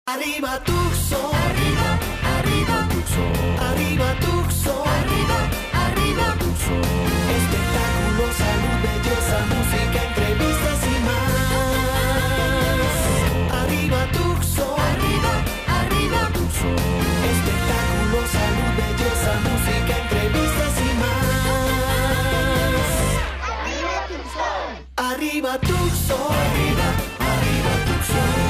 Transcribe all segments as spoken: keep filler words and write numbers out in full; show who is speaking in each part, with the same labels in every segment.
Speaker 1: Arriba Tucson, arriba, arriba Tucson, arriba Tucson, arriba, arriba Tucson. Espectáculos, salud, belleza, música, entrevistas y más. Arriba Tucson, arriba, arriba Tucson. Espectáculos, salud, belleza, música, entrevistas y más. Arriba Tucson, arriba, arriba, arriba Tucson.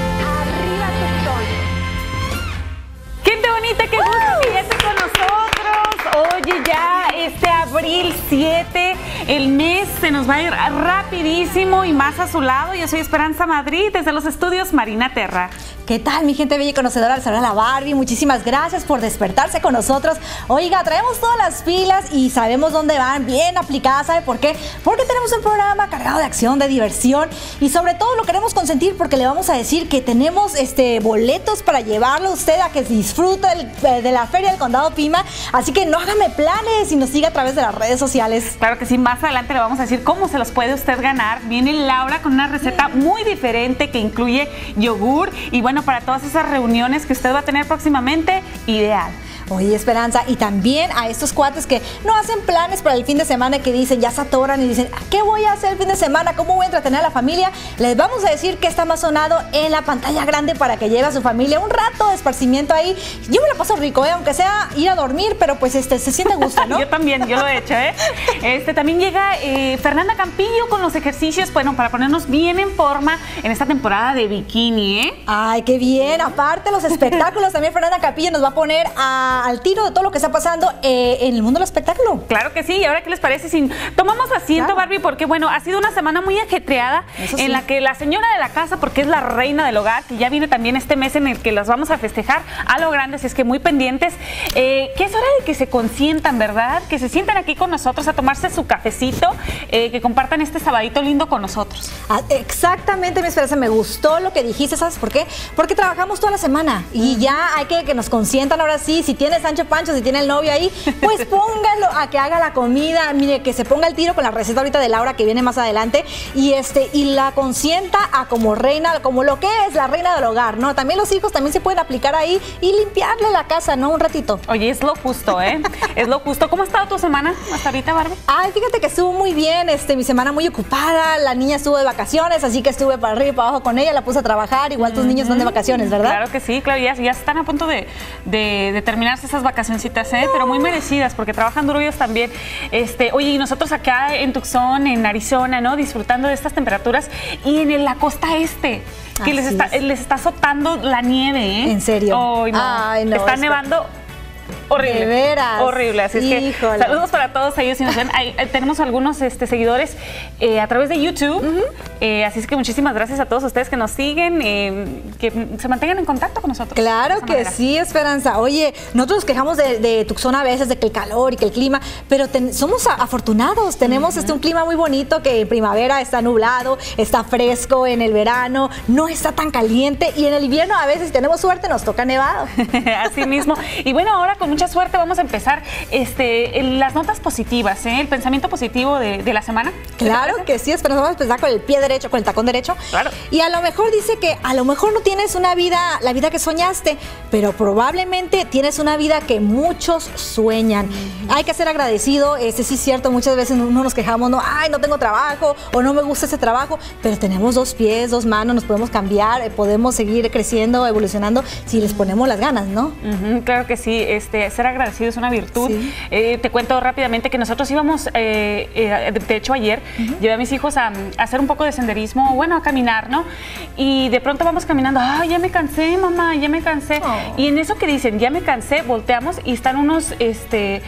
Speaker 2: Gente bonita, qué gusto que ya estés con nosotros. Oye, ya este abril siete, el mes se nos va a ir rapidísimo y más a su lado. Yo soy Esperanza Madrid, desde los estudios Marina Terra.
Speaker 3: ¿Qué tal, mi gente bella y conocedora del Salón de la Barbie? Muchísimas gracias por despertarse con nosotros. Oiga, traemos todas las pilas y sabemos dónde van, bien aplicadas. ¿Sabe por qué? Porque tenemos un programa cargado de acción, de diversión y sobre todo lo queremos consentir porque le vamos a decir que tenemos este, boletos para llevarlo a usted a que disfrute el, de la Feria del Condado Pima. Así que no hágame planes y nos siga a través de las redes sociales.
Speaker 2: Claro que sí, más adelante le vamos a decir cómo se los puede usted ganar. Viene Laura con una receta muy diferente que incluye yogur y bueno, para todas esas reuniones que usted va a tener próximamente, ideal.
Speaker 3: Oye, Esperanza, y también a estos cuates que no hacen planes para el fin de semana, que dicen, ya se atoran y dicen, ¿qué voy a hacer el fin de semana? ¿Cómo voy a entretener a la familia? Les vamos a decir que está más sonado en la pantalla grande para que lleve a su familia un rato de esparcimiento ahí. Yo me la paso rico, ¿eh? Aunque sea ir a dormir, pero pues este se siente gusto, ¿no?
Speaker 2: Yo también, yo lo he hecho, ¿eh? Este, también llega eh, Fernanda Campillo con los ejercicios, bueno, para ponernos bien en forma en esta temporada de bikini, ¿eh?
Speaker 3: Ay, qué bien. Aparte, los espectáculos, también Fernanda Campillo nos va a poner a al tiro de todo lo que está pasando eh, en el mundo del espectáculo.
Speaker 2: Claro que sí, y ahora qué les parece si tomamos asiento, claro, Barbie, porque bueno, ha sido una semana muy ajetreada sí. en la que la señora de la casa, porque es la reina del hogar, que ya viene también este mes en el que las vamos a festejar a lo grande, así es que muy pendientes, eh, que es hora de que se consientan, ¿verdad? Que se sientan aquí con nosotros a tomarse su cafecito, eh, que compartan este sabadito lindo con nosotros.
Speaker 3: Ah, exactamente, mi Esperanza, me gustó lo que dijiste, ¿sabes por qué? Porque trabajamos toda la semana y ya hay que que nos consientan ahora sí. Si tienes Sancho Pancho, si tiene el novio ahí, pues póngalo a que haga la comida, mire, que se ponga el tiro con la receta ahorita de Laura que viene más adelante y este y la consienta a como reina, como lo que es la reina del hogar, ¿no? También los hijos también se pueden aplicar ahí y limpiarle la casa, ¿no? Un ratito.
Speaker 2: Oye, es lo justo, ¿eh? Es lo justo. ¿Cómo ha estado tu semana hasta ahorita, Barbie?
Speaker 3: Ay, fíjate que estuvo muy bien, este, mi semana muy ocupada, la niña estuvo de vacaciones, así que estuve para arriba y para abajo con ella, la puse a trabajar, igual tus mm-hmm. niños están de vacaciones, ¿verdad?
Speaker 2: Claro que sí, claro, ya, ya están a punto de, de, de terminarse esas vacacioncitas, ¿eh? Pero muy merecidas, porque trabajan duro ellos también. Este, oye, y nosotros acá en Tucson, en Arizona, ¿no? Disfrutando de estas temperaturas y en la costa este, que les está, les está azotando la nieve, ¿eh?
Speaker 3: ¿En serio?
Speaker 2: Oh, no. Ay, no, está nevando. Horrible.
Speaker 3: De veras.
Speaker 2: Horrible. Así es
Speaker 3: Híjole.
Speaker 2: que saludos para todos ellos. Si nos ven, hay, tenemos algunos este, seguidores eh, a través de YouTube. Uh-huh. eh, así es que muchísimas gracias a todos ustedes que nos siguen, eh, que se mantengan en contacto con nosotros.
Speaker 3: Claro que manera. sí, Esperanza. Oye, nosotros nos quejamos de, de Tucson a veces, de que el calor y que el clima, pero ten, somos afortunados. Tenemos uh-huh. este, un clima muy bonito, que en primavera está nublado, está fresco, en el verano no está tan caliente y en el invierno a veces, si tenemos suerte, nos toca nevado.
Speaker 2: Así mismo. Y bueno, ahora con mucha suerte vamos a empezar este, las notas positivas, ¿eh? El pensamiento positivo de, de la semana.
Speaker 3: Claro que sí, pero vamos a empezar con el pie derecho, con el tacón derecho.
Speaker 2: Claro.
Speaker 3: Y a lo mejor dice que a lo mejor no tienes una vida, la vida que soñaste, pero probablemente tienes una vida que muchos sueñan. Mm-hmm. Hay que ser agradecido, este sí es cierto, muchas veces no nos quejamos, no, ay, no tengo trabajo o no me gusta ese trabajo, pero tenemos dos pies, dos manos, nos podemos cambiar, podemos seguir creciendo, evolucionando si les ponemos las ganas, ¿no?
Speaker 2: Uh-huh, claro que sí, este, ser agradecido es una virtud. Sí. Eh, te cuento rápidamente que nosotros íbamos, eh, eh, de hecho ayer, uh-huh. llevé a mis hijos a, a hacer un poco de senderismo, bueno, a caminar, ¿no? Y de pronto vamos caminando, ay, ya me cansé, mamá, ya me cansé. Oh. Y en eso que dicen, ya me cansé, volteamos y están unos, este,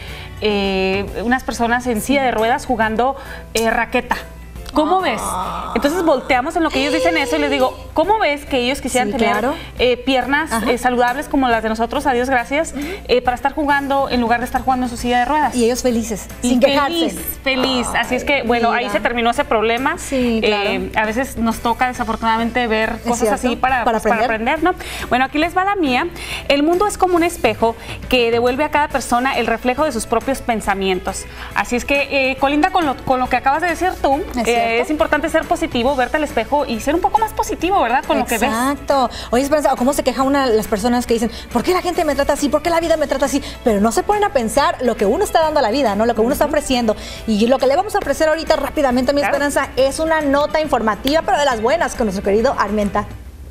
Speaker 2: eh, unas personas en silla de ruedas jugando eh, raqueta. ¿Cómo ves? Entonces volteamos en lo que ellos dicen eso y les digo, ¿cómo ves que ellos quisieran sí, tener claro. eh, piernas eh, saludables como las de nosotros, a Dios gracias, uh-huh. eh, para estar jugando en lugar de estar jugando en su silla de ruedas?
Speaker 3: Y ellos felices,
Speaker 2: y
Speaker 3: sin
Speaker 2: feliz,
Speaker 3: quejarse.
Speaker 2: Feliz, Ay, Así es que, bueno, mira. ahí se terminó ese problema.
Speaker 3: Sí, claro.
Speaker 2: eh, a veces nos toca desafortunadamente ver cosas
Speaker 3: cierto?
Speaker 2: así para,
Speaker 3: para,
Speaker 2: pues,
Speaker 3: aprender.
Speaker 2: para aprender, ¿no? Bueno, aquí les va la mía. El mundo es como un espejo que devuelve a cada persona el reflejo de sus propios pensamientos. Así es que, eh, colinda con lo, con lo que acabas de decir tú, eh, Eh, es importante ser positivo, verte al espejo y ser un poco más positivo, ¿verdad? Con
Speaker 3: Exacto.
Speaker 2: lo que ves.
Speaker 3: Exacto. Oye, Esperanza, ¿cómo se queja una de las personas que dicen, ¿por qué la gente me trata así? ¿Por qué la vida me trata así? Pero no se ponen a pensar lo que uno está dando a la vida, ¿no? Lo que uno está ofreciendo. Y lo que le vamos a ofrecer ahorita rápidamente, mi
Speaker 2: Claro.
Speaker 3: Esperanza, es una nota informativa, pero de las buenas, con nuestro querido Armenta.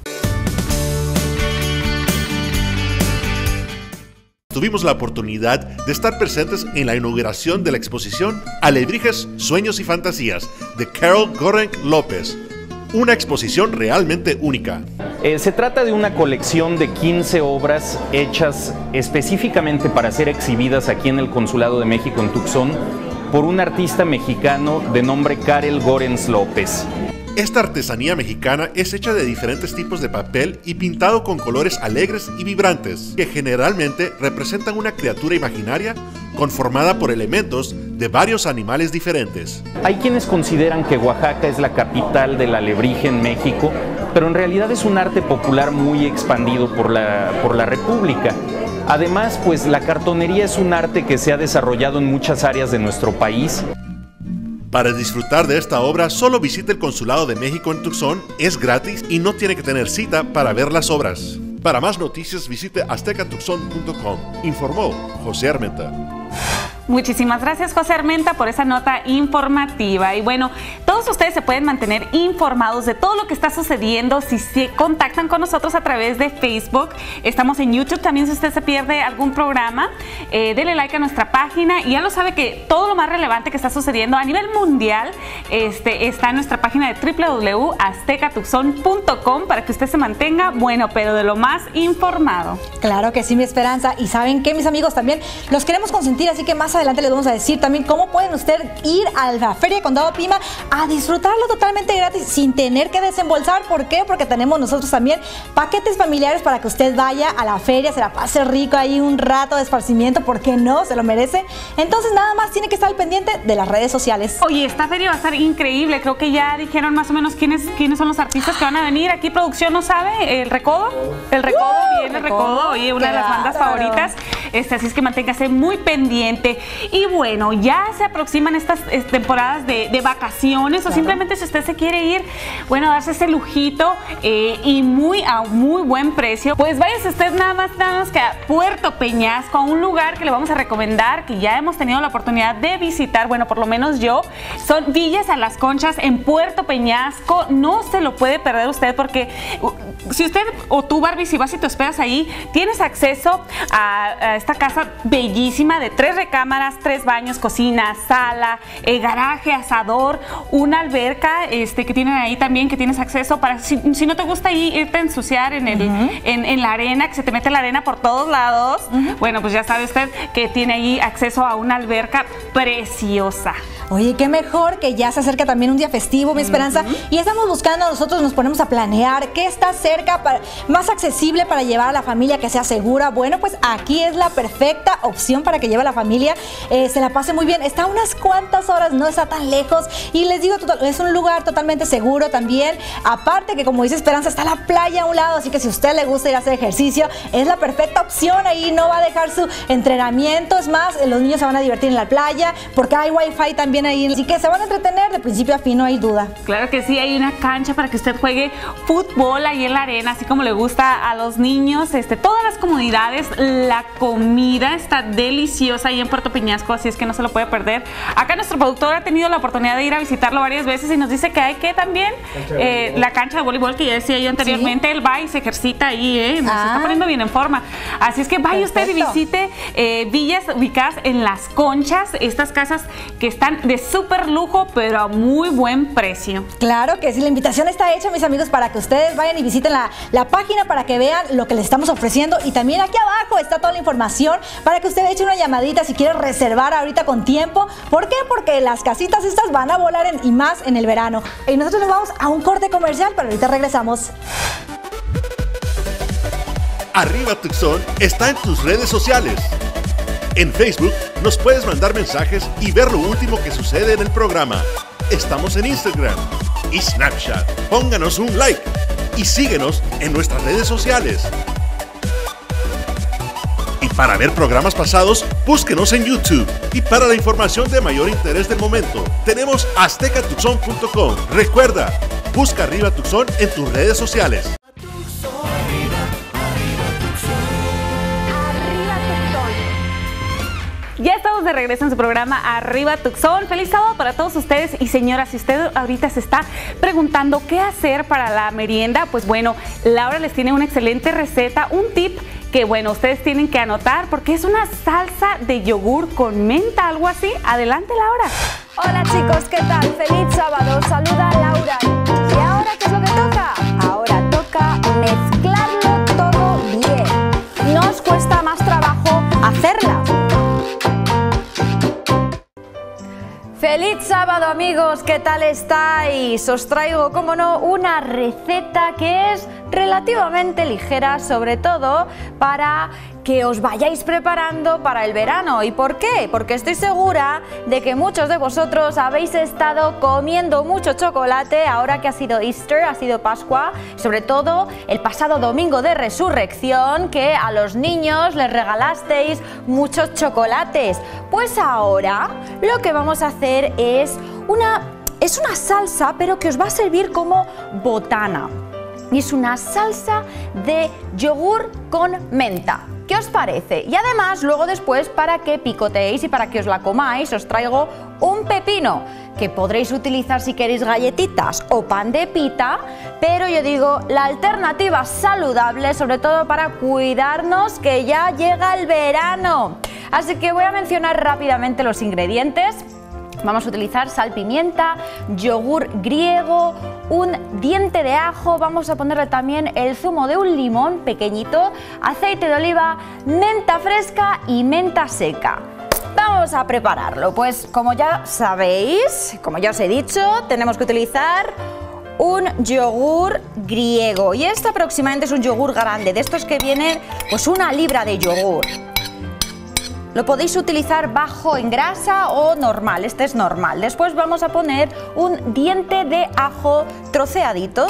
Speaker 4: Tuvimos la oportunidad de estar presentes en la inauguración de la exposición Alebrijes, Sueños y Fantasías de Carol Gorenc López, una exposición realmente única.
Speaker 5: Eh, se trata de una colección de quince obras hechas específicamente para ser exhibidas aquí en el Consulado de México en Tucson por un artista mexicano de nombre Carol Gorenc López.
Speaker 4: Esta artesanía mexicana es hecha de diferentes tipos de papel y pintado con colores alegres y vibrantes, que generalmente representan una criatura imaginaria conformada por elementos de varios animales diferentes.
Speaker 5: Hay quienes consideran que Oaxaca es la capital del alebrije en México, pero en realidad es un arte popular muy expandido por la, por la República. Además, pues la cartonería es un arte que se ha desarrollado en muchas áreas de nuestro país.
Speaker 4: Para disfrutar de esta obra, solo visite el Consulado de México en Tucson, es gratis y no tiene que tener cita para ver las obras. Para más noticias, visite azteca tucson punto com, informó José Armenta.
Speaker 2: Muchísimas gracias, José Armenta, por esa nota informativa. Y bueno, todos ustedes se pueden mantener informados de todo lo que está sucediendo si se contactan con nosotros a través de Facebook. Estamos en YouTube también, si usted se pierde algún programa, eh, dele like a nuestra página y ya lo sabe que todo lo más relevante que está sucediendo a nivel mundial este, está en nuestra página de doble u doble u doble u punto azteca tucson punto com para que usted se mantenga, bueno, pero de lo más informado.
Speaker 3: Claro que sí, mi Esperanza. Y ¿saben qué, mis amigos? También los queremos consentir, así que más adelante les vamos a decir también cómo pueden ustedes ir a la Feria de Condado Pima a disfrutarlo totalmente gratis sin tener que desembolsar. ¿Por qué? Porque tenemos nosotros también paquetes familiares para que usted vaya a la feria, se la pase rico ahí un rato de esparcimiento, ¿por qué no? Se lo merece. Entonces nada más tiene que estar al pendiente de las redes sociales.
Speaker 2: Oye, esta feria va a estar increíble. Creo que ya dijeron más o menos quiénes, quiénes son los artistas que van a venir. Aquí producción no sabe, el Recodo. El Recodo,
Speaker 3: Uh,
Speaker 2: viene el
Speaker 3: Recodo,
Speaker 2: Recodo, oye, una de las bandas
Speaker 3: claro.
Speaker 2: favoritas. Este, así es que manténgase muy pendiente. Y bueno, ya se aproximan estas eh, temporadas de, de vacaciones, claro. O simplemente si usted se quiere ir, bueno, darse ese lujito eh, y muy a muy buen precio, pues váyase usted nada más, nada más que a Puerto Peñasco, a un lugar que le vamos a recomendar, que ya hemos tenido la oportunidad de visitar, bueno, por lo menos yo, son Villas a las Conchas en Puerto Peñasco. No se lo puede perder usted porque uh, si usted o tú, Barbie, si vas y te hospedas ahí, tienes acceso a, a esta casa bellísima de tres recámaras, tres baños, cocina, sala, eh, garaje, asador, una alberca este, que tienen ahí también, que tienes acceso para, si, si no te gusta ahí irte a ensuciar en, el, uh-huh. en, en la arena, que se te mete la arena por todos lados, uh-huh. Bueno, pues ya sabe usted que tiene ahí acceso a una alberca preciosa.
Speaker 3: Oye, qué mejor que ya se acerca también un día festivo, mi Esperanza, uh-huh. Y estamos buscando, nosotros nos ponemos a planear qué está cerca, para, más accesible para llevar a la familia, que sea segura. Bueno, pues aquí es la perfecta opción para que lleve a la familia, eh, se la pase muy bien. Está a unas cuantas horas, no está tan lejos y les digo, es un lugar totalmente seguro también. Aparte que, como dice Esperanza, está la playa a un lado, así que si a usted le gusta ir a hacer ejercicio, es la perfecta opción. Ahí no va a dejar su entrenamiento, es más, los niños se van a divertir en la playa porque hay wifi también ahí, así que se van a entretener de principio a fin, no hay duda.
Speaker 2: Claro que sí, hay una cancha para que usted juegue fútbol ahí en la arena, así como le gusta a los niños, este, todas las comodidades, la comida está deliciosa ahí en Puerto Peñasco, así es que no se lo puede perder. Acá nuestro productor ha tenido la oportunidad de ir a visitarlo varias veces y nos dice que hay que también eh, la cancha de voleibol que ya decía yo anteriormente, ¿sí? Él va y se ejercita ahí, eh, nos ah. está poniendo bien en forma, así es que vaya Perfecto. Usted y visite eh, villas ubicadas en Las Conchas, estas casas que están de súper lujo pero a muy buen precio.
Speaker 3: Claro que sí, la invitación está hecha, mis amigos, para que ustedes vayan y visiten la, la página para que vean lo que les estamos ofreciendo, y también aquí abajo está toda la información para que usted eche una llamadita si quiere reservar ahorita con tiempo. ¿Por qué? Porque las casitas estas van a volar en, y más en el verano. Y nosotros nos vamos a un corte comercial, pero ahorita regresamos.
Speaker 4: Arriba Tucson está en tus redes sociales. En Facebook nos puedes mandar mensajes y ver lo último que sucede en el programa. Estamos en Instagram y Snapchat. Pónganos un like y síguenos en nuestras redes sociales. Y para ver programas pasados, búsquenos en YouTube. Y para la información de mayor interés del momento, tenemos azteca tucson punto com. Recuerda, busca Arriba Tucson en tus redes sociales.
Speaker 2: Ya estamos de regreso en su programa Arriba Tucson. Feliz sábado para todos ustedes. Y señora, si usted ahorita se está preguntando qué hacer para la merienda, pues bueno, Laura les tiene una excelente receta, un tip que bueno, ustedes tienen que anotar porque es una salsa de yogur con menta, algo así. Adelante, Laura.
Speaker 6: Hola chicos, ¿qué tal? Feliz sábado, saluda Laura. ¿Y ahora qué es lo que toca? Ahora toca mezclarlo todo bien. No os cuesta más trabajo hacerla. ¡Feliz sábado, amigos! ¿Qué tal estáis? Os traigo, como no, una receta que es relativamente ligera, sobre todo para que os vayáis preparando para el verano. ¿Y por qué? Porque estoy segura de que muchos de vosotros habéis estado comiendo mucho chocolate ahora que ha sido Easter, ha sido Pascua, sobre todo el pasado domingo de Resurrección, que a los niños les regalasteis muchos chocolates. Pues ahora lo que vamos a hacer es una, es una salsa, pero que os va a servir como botana. Y es una salsa de yogur con menta. ¿Qué os parece? Y además, luego después, para que picoteéis y para que os la comáis, os traigo un pepino que podréis utilizar si queréis galletitas o pan de pita, pero yo digo, la alternativa saludable, sobre todo para cuidarnos, que ya llega el verano. Así que voy a mencionar rápidamente los ingredientes. Vamos a utilizar sal, pimienta, yogur griego, un diente de ajo, vamos a ponerle también el zumo de un limón pequeñito, aceite de oliva, menta fresca y menta seca. Vamos a prepararlo, pues como ya sabéis, como ya os he dicho, tenemos que utilizar un yogur griego y este aproximadamente es un yogur grande, de estos que vienen pues una libra de yogur. Lo podéis utilizar bajo en grasa o normal, este es normal. Después vamos a poner un diente de ajo troceadito.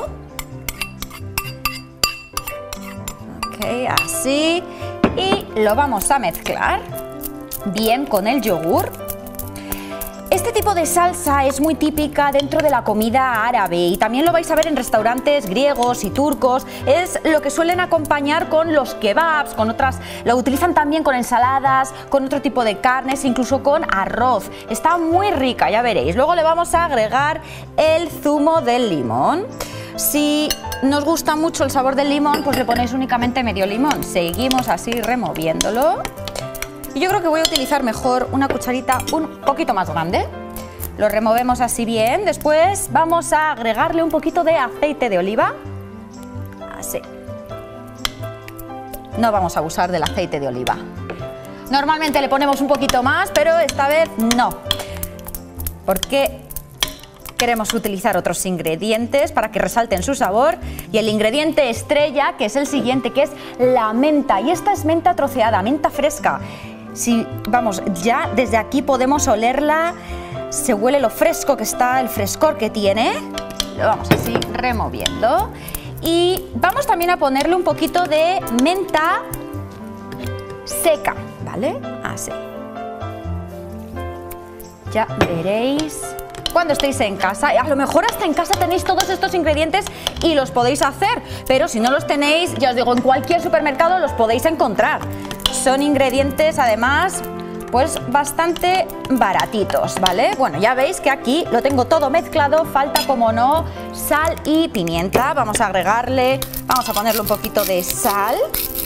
Speaker 6: Ok, así. Y lo vamos a mezclar bien con el yogur. Este tipo de salsa es muy típica dentro de la comida árabe y también lo vais a ver en restaurantes griegos y turcos. Es lo que suelen acompañar con los kebabs, con otras, lo utilizan también con ensaladas, con otro tipo de carnes, incluso con arroz. Está muy rica, ya veréis. Luego le vamos a agregar el zumo del limón. Si nos gusta mucho el sabor del limón, pues le ponéis únicamente medio limón. Seguimos así removiéndolo. Y yo creo que voy a utilizar mejor una cucharita un poquito más grande. Lo removemos así bien. Después vamos a agregarle un poquito de aceite de oliva. Así. No vamos a abusar del aceite de oliva. Normalmente le ponemos un poquito más, pero esta vez no. Porque queremos utilizar otros ingredientes para que resalten su sabor. Y el ingrediente estrella, que es el siguiente, que es la menta. Y esta es menta troceada, menta fresca. Si, vamos, ya desde aquí podemos olerla, se huele lo fresco que está, el frescor que tiene. Lo vamos así removiendo. Y vamos también a ponerle un poquito de menta seca, ¿vale? Así. Ya veréis. Cuando estéis en casa, a lo mejor hasta en casa tenéis todos estos ingredientes y los podéis hacer, pero si no los tenéis, ya os digo, en cualquier supermercado los podéis encontrar. Son ingredientes además pues bastante baratitos, ¿vale? Bueno, ya veis que aquí lo tengo todo mezclado, falta como no sal y pimienta. Vamos a agregarle, vamos a ponerle un poquito de sal.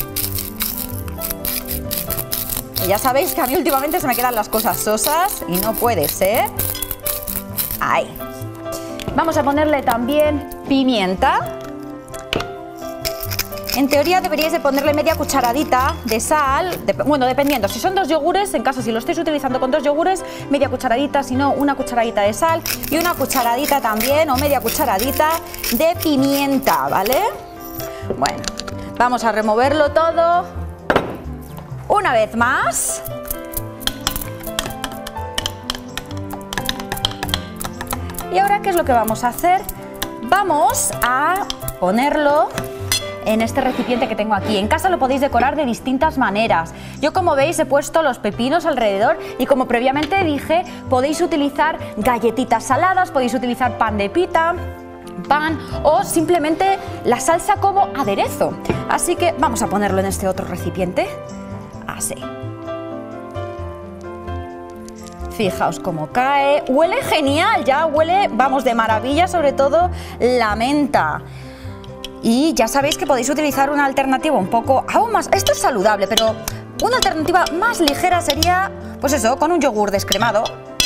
Speaker 6: Y ya sabéis que a mí últimamente se me quedan las cosas sosas y no puede ser. Ahí. Vamos a ponerle también pimienta. En teoría deberíais de ponerle media cucharadita de sal, de, bueno, dependiendo, si son dos yogures, en caso si lo estáis utilizando con dos yogures, media cucharadita, si no, una cucharadita de sal y una cucharadita también, o media cucharadita de pimienta, ¿vale? Bueno, vamos a removerlo todo una vez más. Y ahora, ¿qué es lo que vamos a hacer? Vamos a ponerlo en este recipiente que tengo aquí. En casa lo podéis decorar de distintas maneras. Yo, como veis, he puesto los pepinos alrededor y, como previamente dije, podéis utilizar galletitas saladas, podéis utilizar pan de pita, pan o simplemente la salsa como aderezo. Así que vamos a ponerlo en este otro recipiente. Así. Fijaos cómo cae. Huele genial, ya huele, vamos, de maravilla, sobre todo la menta. Y ya sabéis que podéis utilizar una alternativa un poco aún más, esto es saludable, pero una alternativa más ligera sería, pues eso, con un yogur descremado.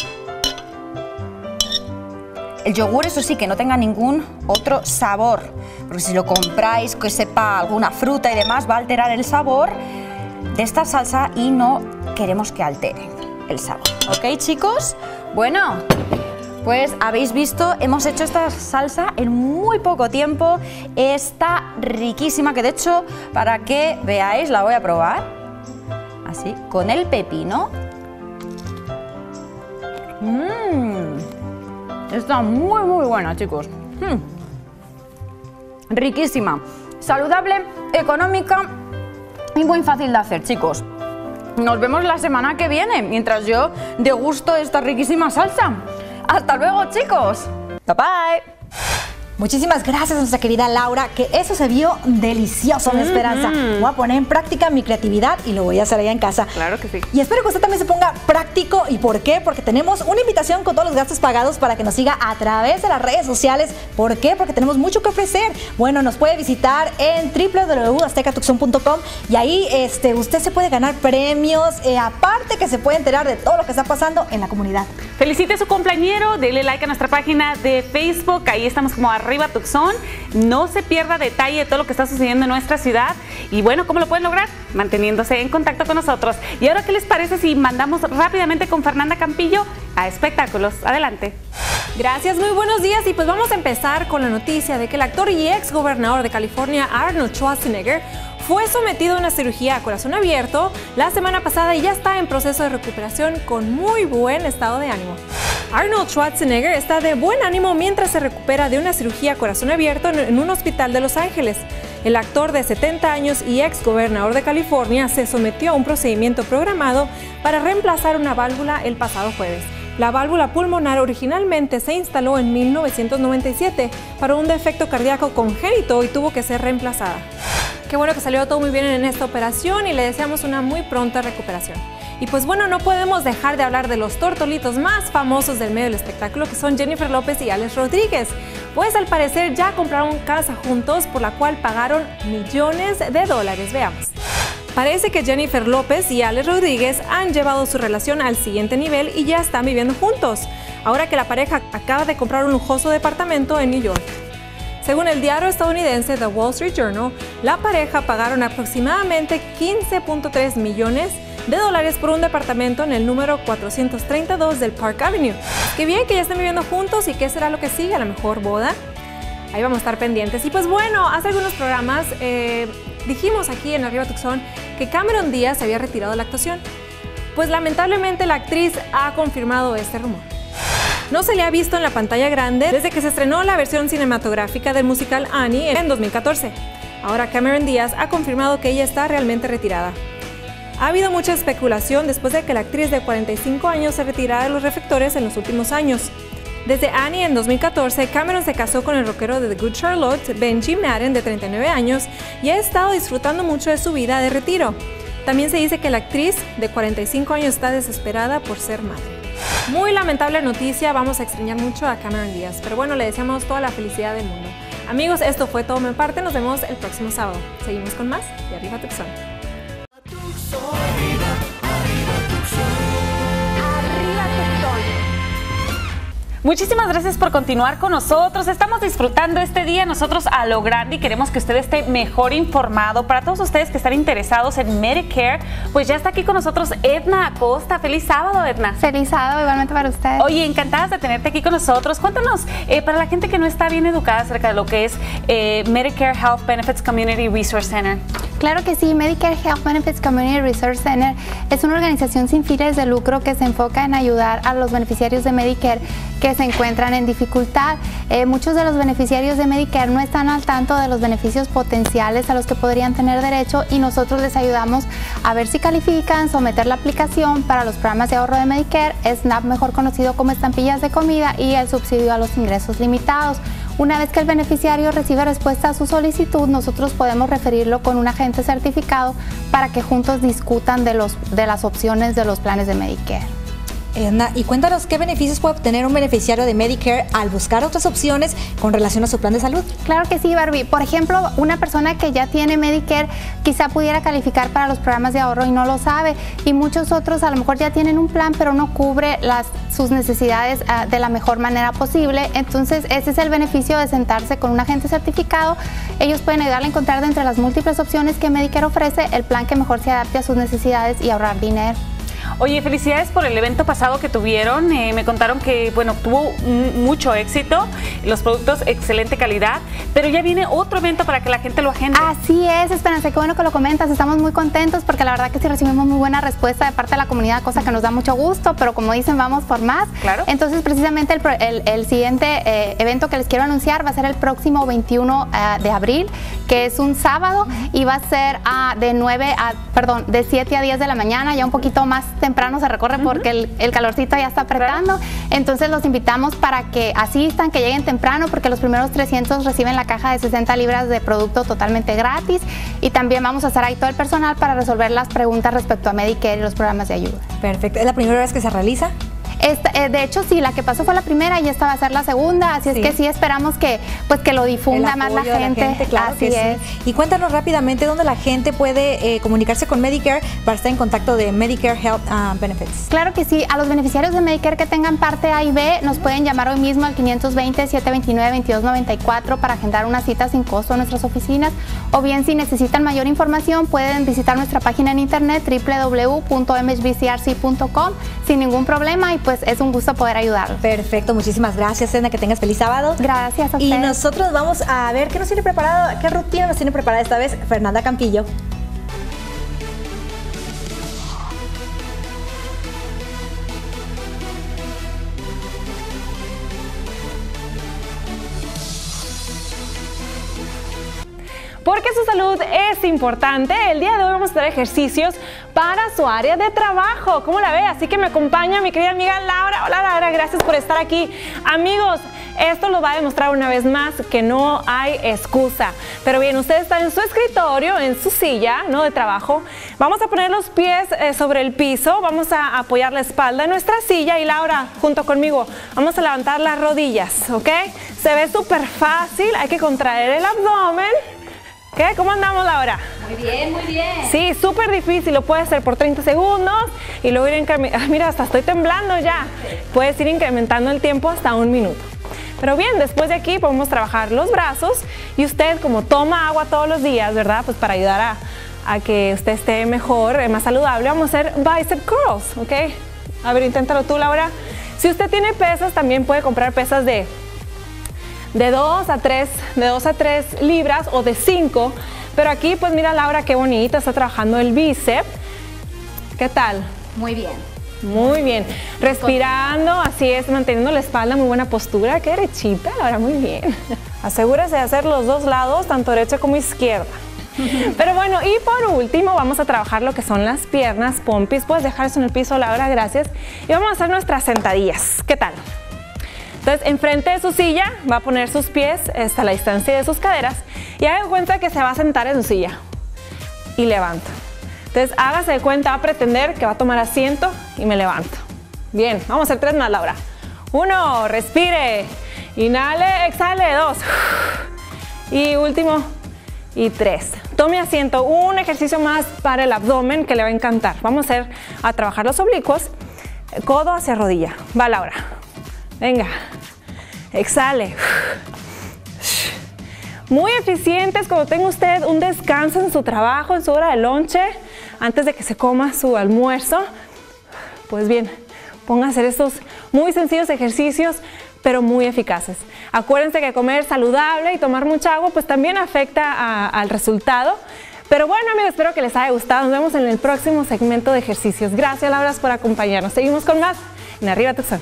Speaker 6: El yogur, eso sí, que no tenga ningún otro sabor, porque si lo compráis que sepa alguna fruta y demás, va a alterar el sabor de esta salsa y no queremos que altere el sabor. ¿Ok, chicos? Bueno, pues habéis visto, hemos hecho esta salsa en muy poco tiempo. Está riquísima, que de hecho, para que veáis, la voy a probar. Así, con el pepino. Mmm. Está muy, muy buena, chicos. Mm. Riquísima, saludable, económica y muy fácil de hacer, chicos. Nos vemos la semana que viene, mientras yo degusto esta riquísima salsa. ¡Hasta luego, chicos! ¡Bye, bye!
Speaker 3: Muchísimas gracias a nuestra querida Laura, que eso se vio delicioso, mi Esperanza.
Speaker 2: Mm-hmm.
Speaker 3: Voy a poner en práctica mi creatividad y lo voy a hacer allá en casa.
Speaker 2: Claro que sí.
Speaker 3: Y espero que usted también se ponga práctico. ¿Y por qué? Porque tenemos una invitación con todos los gastos pagados para que nos siga a través de las redes sociales. ¿Por qué? Porque tenemos mucho que ofrecer. Bueno, nos puede visitar en w w w punto azteca tucson punto com y ahí este, usted se puede ganar premios, eh, aparte que se puede enterar de todo lo que está pasando en la comunidad.
Speaker 2: Felicite a su cumpleañero, dele like a nuestra página de Facebook, ahí estamos como Arriba Tucson. No se pierda detalle de todo lo que está sucediendo en nuestra ciudad. Y bueno, ¿cómo lo pueden lograr? Manteniéndose en contacto con nosotros. Y ahora, ¿qué les parece si mandamos rápidamente con Fernanda Campillo a espectáculos? Adelante.
Speaker 7: Gracias, muy buenos días. Y pues vamos a empezar con la noticia de que el actor y ex gobernador de California, Arnold Schwarzenegger, fue sometido a una cirugía a corazón abierto la semana pasada y ya está en proceso de recuperación con muy buen estado de ánimo. Arnold Schwarzenegger está de buen ánimo mientras se recupera de una cirugía a corazón abierto en un hospital de Los Ángeles. El actor de setenta años y ex gobernador de California se sometió a un procedimiento programado para reemplazar una válvula el pasado jueves. La válvula pulmonar originalmente se instaló en mil novecientos noventa y siete para un defecto cardíaco congénito y tuvo que ser reemplazada. Qué bueno que salió todo muy bien en esta operación y le deseamos una muy pronta recuperación. Y pues bueno, no podemos dejar de hablar de los tortolitos más famosos del medio del espectáculo, que son Jennifer López y Alex Rodríguez. Pues al parecer ya compraron casa juntos, por la cual pagaron millones de dólares. Veamos. Parece que Jennifer López y Alex Rodríguez han llevado su relación al siguiente nivel y ya están viviendo juntos, ahora que la pareja acaba de comprar un lujoso departamento en New York. Según el diario estadounidense The Wall Street Journal, la pareja pagaron aproximadamente quince punto tres millones de dólares por un departamento en el número cuatrocientos treinta y dos del Park Avenue. Qué bien que ya están viviendo juntos, y qué será lo que sigue, a lo mejor boda. Ahí vamos a estar pendientes. Y pues bueno, hace algunos programas eh, dijimos aquí en Arriba Tucson que Cameron Díaz se había retirado de la actuación. Pues lamentablemente la actriz ha confirmado este rumor. No se le ha visto en la pantalla grande desde que se estrenó la versión cinematográfica del musical Annie en dos mil catorce. Ahora Cameron Díaz ha confirmado que ella está realmente retirada. Ha habido mucha especulación después de que la actriz de cuarenta y cinco años se retirara de los reflectores en los últimos años. Desde Annie en dos mil catorce, Cameron se casó con el rockero de The Good Charlotte, Benji Madden, de treinta y nueve años, y ha estado disfrutando mucho de su vida de retiro. También se dice que la actriz de cuarenta y cinco años está desesperada por ser madre. Muy lamentable noticia, vamos a extrañar mucho a Cameron Díaz, pero bueno, le deseamos toda la felicidad del mundo. Amigos, esto fue todo de mi parte, nos vemos el próximo sábado. Seguimos con más de Arriba Tucson.
Speaker 2: Muchísimas gracias por continuar con nosotros. Estamos disfrutando este día nosotros a lo grande y queremos que usted esté mejor informado. Para todos ustedes que están interesados en Medicare, pues ya está aquí con nosotros Edna Acosta. Feliz sábado, Edna.
Speaker 8: Feliz sábado, igualmente para ustedes.
Speaker 2: Oye, encantadas de tenerte aquí con nosotros. Cuéntanos, eh, para la gente que no está bien educada acerca de lo que es eh, Medicare Health Benefits Community Resource Center.
Speaker 8: Claro que sí, Medicare Health Benefits Community Research Center es una organización sin fines de lucro que se enfoca en ayudar a los beneficiarios de Medicare que se encuentran en dificultad. Eh, muchos de los beneficiarios de Medicare no están al tanto de los beneficios potenciales a los que podrían tener derecho y nosotros les ayudamos a ver si califican, someter la aplicación para los programas de ahorro de Medicare, SNAP mejor conocido como estampillas de comida, y el subsidio a los ingresos limitados. Una vez que el beneficiario recibe respuesta a su solicitud, nosotros podemos referirlo con un agente certificado para que juntos discutan de, los, de las opciones de los planes de Medicare.
Speaker 3: Edna, y cuéntanos qué beneficios puede obtener un beneficiario de Medicare al buscar otras opciones con relación a su plan de salud.
Speaker 8: Claro que sí, Barbie. Por ejemplo, una persona que ya tiene Medicare quizá pudiera calificar para los programas de ahorro y no lo sabe. Y muchos otros a lo mejor ya tienen un plan, pero no cubre las, sus necesidades uh, de la mejor manera posible. Entonces, ese es el beneficio de sentarse con un agente certificado. Ellos pueden ayudarle a encontrar de entre las múltiples opciones que Medicare ofrece el plan que mejor se adapte a sus necesidades y ahorrar dinero.
Speaker 2: Oye, felicidades por el evento pasado que tuvieron. Eh, me contaron que, bueno, tuvo mucho éxito, los productos excelente calidad, pero ya viene otro evento para que la gente lo agende.
Speaker 8: Así es, Esperanza, qué bueno que lo comentas. Estamos muy contentos porque la verdad que sí recibimos muy buena respuesta de parte de la comunidad, cosa que nos da mucho gusto, pero como dicen, vamos por más.
Speaker 2: Claro.
Speaker 8: Entonces, precisamente el, el, el siguiente eh, evento que les quiero anunciar va a ser el próximo veintiuno uh, de abril, que es un sábado, y va a ser uh, de nueve a, perdón, de siete a diez de la mañana, ya un poquito más temprano se recorre porque uh-huh. el, el calorcito ya está apretando. Claro. Entonces los invitamos para que asistan, que lleguen temprano, porque los primeros trescientos reciben la caja de sesenta libras de producto totalmente gratis, y también vamos a estar ahí todo el personal para resolver las preguntas respecto a Medicare y los programas de ayuda.
Speaker 3: Perfecto. ¿Es la primera vez que se realiza?
Speaker 8: Esta, eh, de hecho, sí, la que pasó fue la primera y esta va a ser la segunda, así sí. es que sí esperamos que, pues, que lo difunda más la gente.
Speaker 3: La gente claro
Speaker 8: así
Speaker 3: que
Speaker 8: es.
Speaker 3: Sí. Y cuéntanos rápidamente dónde la gente puede eh, comunicarse con Medicare para estar en contacto de Medicare Health uh, Benefits.
Speaker 8: Claro que sí, a los beneficiarios de Medicare que tengan parte A y B nos pueden llamar hoy mismo al quinientos veinte, setecientos veintinueve, veintidós noventa y cuatro para agendar una cita sin costo en nuestras oficinas, o bien si necesitan mayor información pueden visitar nuestra página en internet doble u doble u doble u punto m h b c r c punto com sin ningún problema, y pues es un gusto poder ayudarlos.
Speaker 3: Perfecto, muchísimas gracias, Edna, que tengas feliz sábado.
Speaker 8: Gracias a ustedes.
Speaker 3: Y nosotros vamos a ver qué nos tiene preparado, qué rutina nos tiene preparada esta vez Fernanda Campillo.
Speaker 7: Porque su salud es importante, el día de hoy vamos a hacer ejercicios para su área de trabajo. ¿Cómo la ve? Así que me acompaña mi querida amiga Laura. Hola Laura, gracias por estar aquí. Amigos, esto lo va a demostrar una vez más que no hay excusa. Pero bien, usted está en su escritorio, en su silla, ¿no?, de trabajo. Vamos a poner los pies eh, sobre el piso, vamos a apoyar la espalda en nuestra silla y Laura, junto conmigo, vamos a levantar las rodillas, ¿ok? Se ve súper fácil, hay que contraer el abdomen. ¿Qué? ¿Cómo andamos, Laura?
Speaker 9: Muy bien, muy bien.
Speaker 7: Sí, súper difícil, lo puedes hacer por treinta segundos y luego ir incrementando. Mira, hasta estoy temblando ya. Puedes ir incrementando el tiempo hasta un minuto. Pero bien, después de aquí podemos trabajar los brazos y usted, como toma agua todos los días, ¿verdad? Pues para ayudar a, a que usted esté mejor, más saludable, vamos a hacer bicep curls, ¿ok? A ver, inténtalo tú, Laura. Si usted tiene pesas, también puede comprar pesas de de dos a tres libras o de cinco, pero aquí pues mira Laura qué bonita, está trabajando el bíceps. ¿Qué tal?
Speaker 9: Muy bien.
Speaker 7: Muy bien, respirando, así es, manteniendo la espalda, muy buena postura, qué derechita, Laura, muy bien. Asegúrese de hacer los dos lados, tanto derecha como izquierda. Pero bueno, y por último vamos a trabajar lo que son las piernas, pompis. Puedes dejar eso en el piso, Laura, gracias. Y vamos a hacer nuestras sentadillas, ¿qué tal? Entonces, enfrente de su silla va a poner sus pies hasta la distancia de sus caderas y haga de cuenta que se va a sentar en su silla y levanta. Entonces, hágase de cuenta, va a pretender que va a tomar asiento y me levanto. Bien, vamos a hacer tres más, Laura. Uno, respire, inhale, exhale, dos. Y último, y tres. Tome asiento, un ejercicio más para el abdomen que le va a encantar. Vamos a hacer a trabajar los oblicuos, codo hacia rodilla. Va, Laura. Venga, exhale. Muy eficientes cuando tenga usted un descanso en su trabajo, en su hora de lonche, antes de que se coma su almuerzo. Pues bien, ponga a hacer estos muy sencillos ejercicios, pero muy eficaces. Acuérdense que comer saludable y tomar mucha agua pues también afecta a, al resultado, Pero bueno, amigos, espero que les haya gustado. Nos vemos en el próximo segmento de ejercicios. Gracias, Laura, por acompañarnos. Seguimos con más en Arriba Tucson.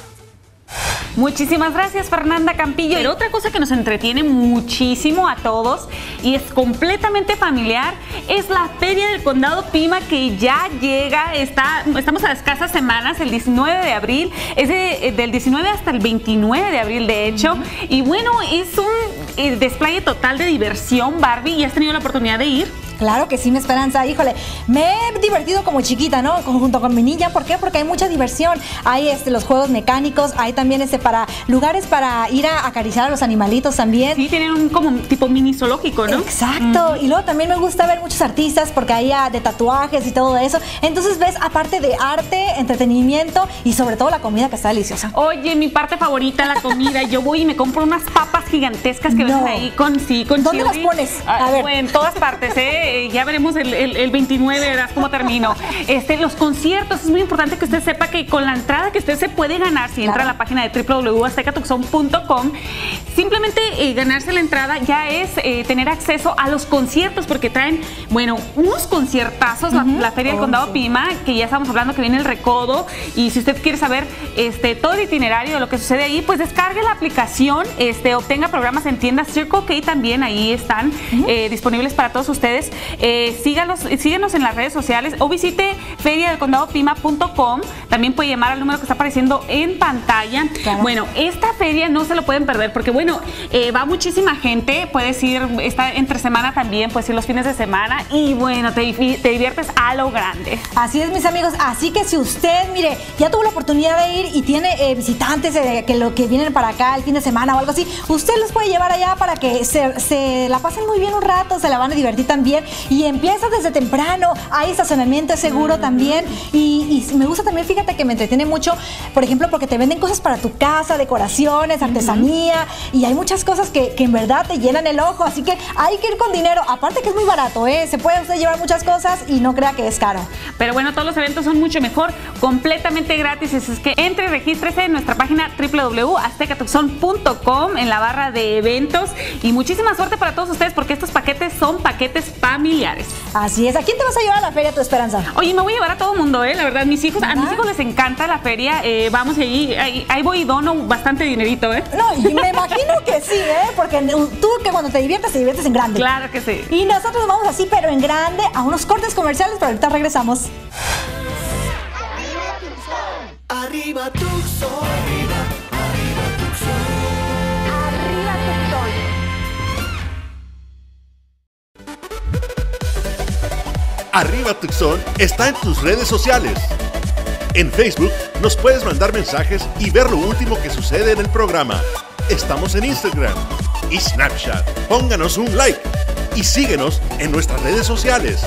Speaker 2: Muchísimas gracias, Fernanda Campillo. Pero otra cosa que nos entretiene muchísimo a todos y es completamente familiar es la Feria del Condado Pima, que ya llega. Está, estamos a escasas semanas, el diecinueve de abril. Es de, del diecinueve hasta el veintinueve de abril, de hecho. Uh-huh. Y bueno, es un eh, despliegue total de diversión, Barbie. ¿Y has tenido la oportunidad de ir?
Speaker 3: Claro que sí, mi Esperanza. Híjole, me he divertido como chiquita, ¿no? Junto con mi niña. ¿Por qué? Porque hay mucha diversión. Hay este, los juegos mecánicos, hay también este, para lugares para ir a acariciar a los animalitos también.
Speaker 2: Sí, tienen un como tipo mini zoológico, ¿no?
Speaker 3: Exacto. Mm. Y luego también me gusta ver muchos artistas porque hay ah, de tatuajes y todo eso. Entonces ves, aparte de arte, entretenimiento y sobre todo la comida, que está deliciosa.
Speaker 2: Oye, mi parte favorita, la comida. Yo voy y me compro unas papas gigantescas que
Speaker 3: no.
Speaker 2: ven ahí con sí, con
Speaker 3: ¿Dónde
Speaker 2: chili.
Speaker 3: las pones?
Speaker 2: A
Speaker 3: ah, ver.
Speaker 2: Bueno, en todas partes, ¿eh? Ya veremos el, el, el veintinueve, verás cómo termino. Este, los conciertos, es muy importante que usted sepa que con la entrada que usted se puede ganar, si claro. entra a la página de w w w punto azteca tucson punto com, simplemente eh, ganarse la entrada ya es eh, tener acceso a los conciertos, porque traen, bueno, unos conciertazos, uh-huh. la, la Feria del oh, Condado sí. Pima, que ya estamos hablando que viene el Recodo, y si usted quiere saber este, todo el itinerario de lo que sucede ahí, pues descargue la aplicación, este, obtenga programas en tiendas Circle K, también ahí están uh-huh. eh, disponibles para todos ustedes. Eh, síganos, síguenos en las redes sociales o visite feria del condado pima punto com. También puede llamar al número que está apareciendo en pantalla. Claro. Bueno, esta feria no se lo pueden perder porque, bueno, eh, va muchísima gente. Puedes ir, está entre semana también, puedes ir los fines de semana y, bueno, te, te diviertes a lo grande.
Speaker 3: Así es, mis amigos. Así que si usted, mire, ya tuvo la oportunidad de ir y tiene eh, visitantes eh, que, lo, que vienen para acá el fin de semana o algo así, usted los puede llevar allá para que se, se la pasen muy bien un rato, se la van a divertir también. Y empieza desde temprano, hay estacionamiento seguro mm. también. Y, y me gusta también, fíjate que me entretiene mucho, por ejemplo, porque te venden cosas para tu casa, decoraciones, artesanía, mm. y hay muchas cosas que, que en verdad te llenan el ojo, así que hay que ir con dinero. Aparte que es muy barato, ¿eh? Se puede usted llevar muchas cosas y no crea que es caro.
Speaker 2: Pero bueno, todos los eventos son mucho mejor, completamente gratis. Es que entre y regístrese en nuestra página w w w punto azteca tucson punto com en la barra de eventos. Y muchísima suerte para todos ustedes, porque estos paquetes son paquetes familiares.
Speaker 3: Así es. ¿A quién te vas a llevar a la feria, tu Esperanza?
Speaker 2: Oye, me voy a llevar a todo el mundo, ¿eh? La verdad, mis hijos, ¿verdad? A mis hijos les encanta la feria. Eh, vamos, y ahí, ahí, ahí voy y dono bastante dinerito, ¿eh?
Speaker 3: No, y me imagino que sí, ¿eh? Porque tú que cuando te diviertes, te diviertes en grande.
Speaker 2: Claro que sí.
Speaker 3: Y nosotros nos vamos así, pero en grande, a unos cortes comerciales, pero ahorita regresamos.
Speaker 1: Arriba Tucson, arriba, arriba Tucson.
Speaker 6: Arriba Tucson.
Speaker 4: Arriba Tucson está en tus redes sociales. En Facebook nos puedes mandar mensajes y ver lo último que sucede en el programa. Estamos en Instagram y Snapchat. Pónganos un like y síguenos en nuestras redes sociales.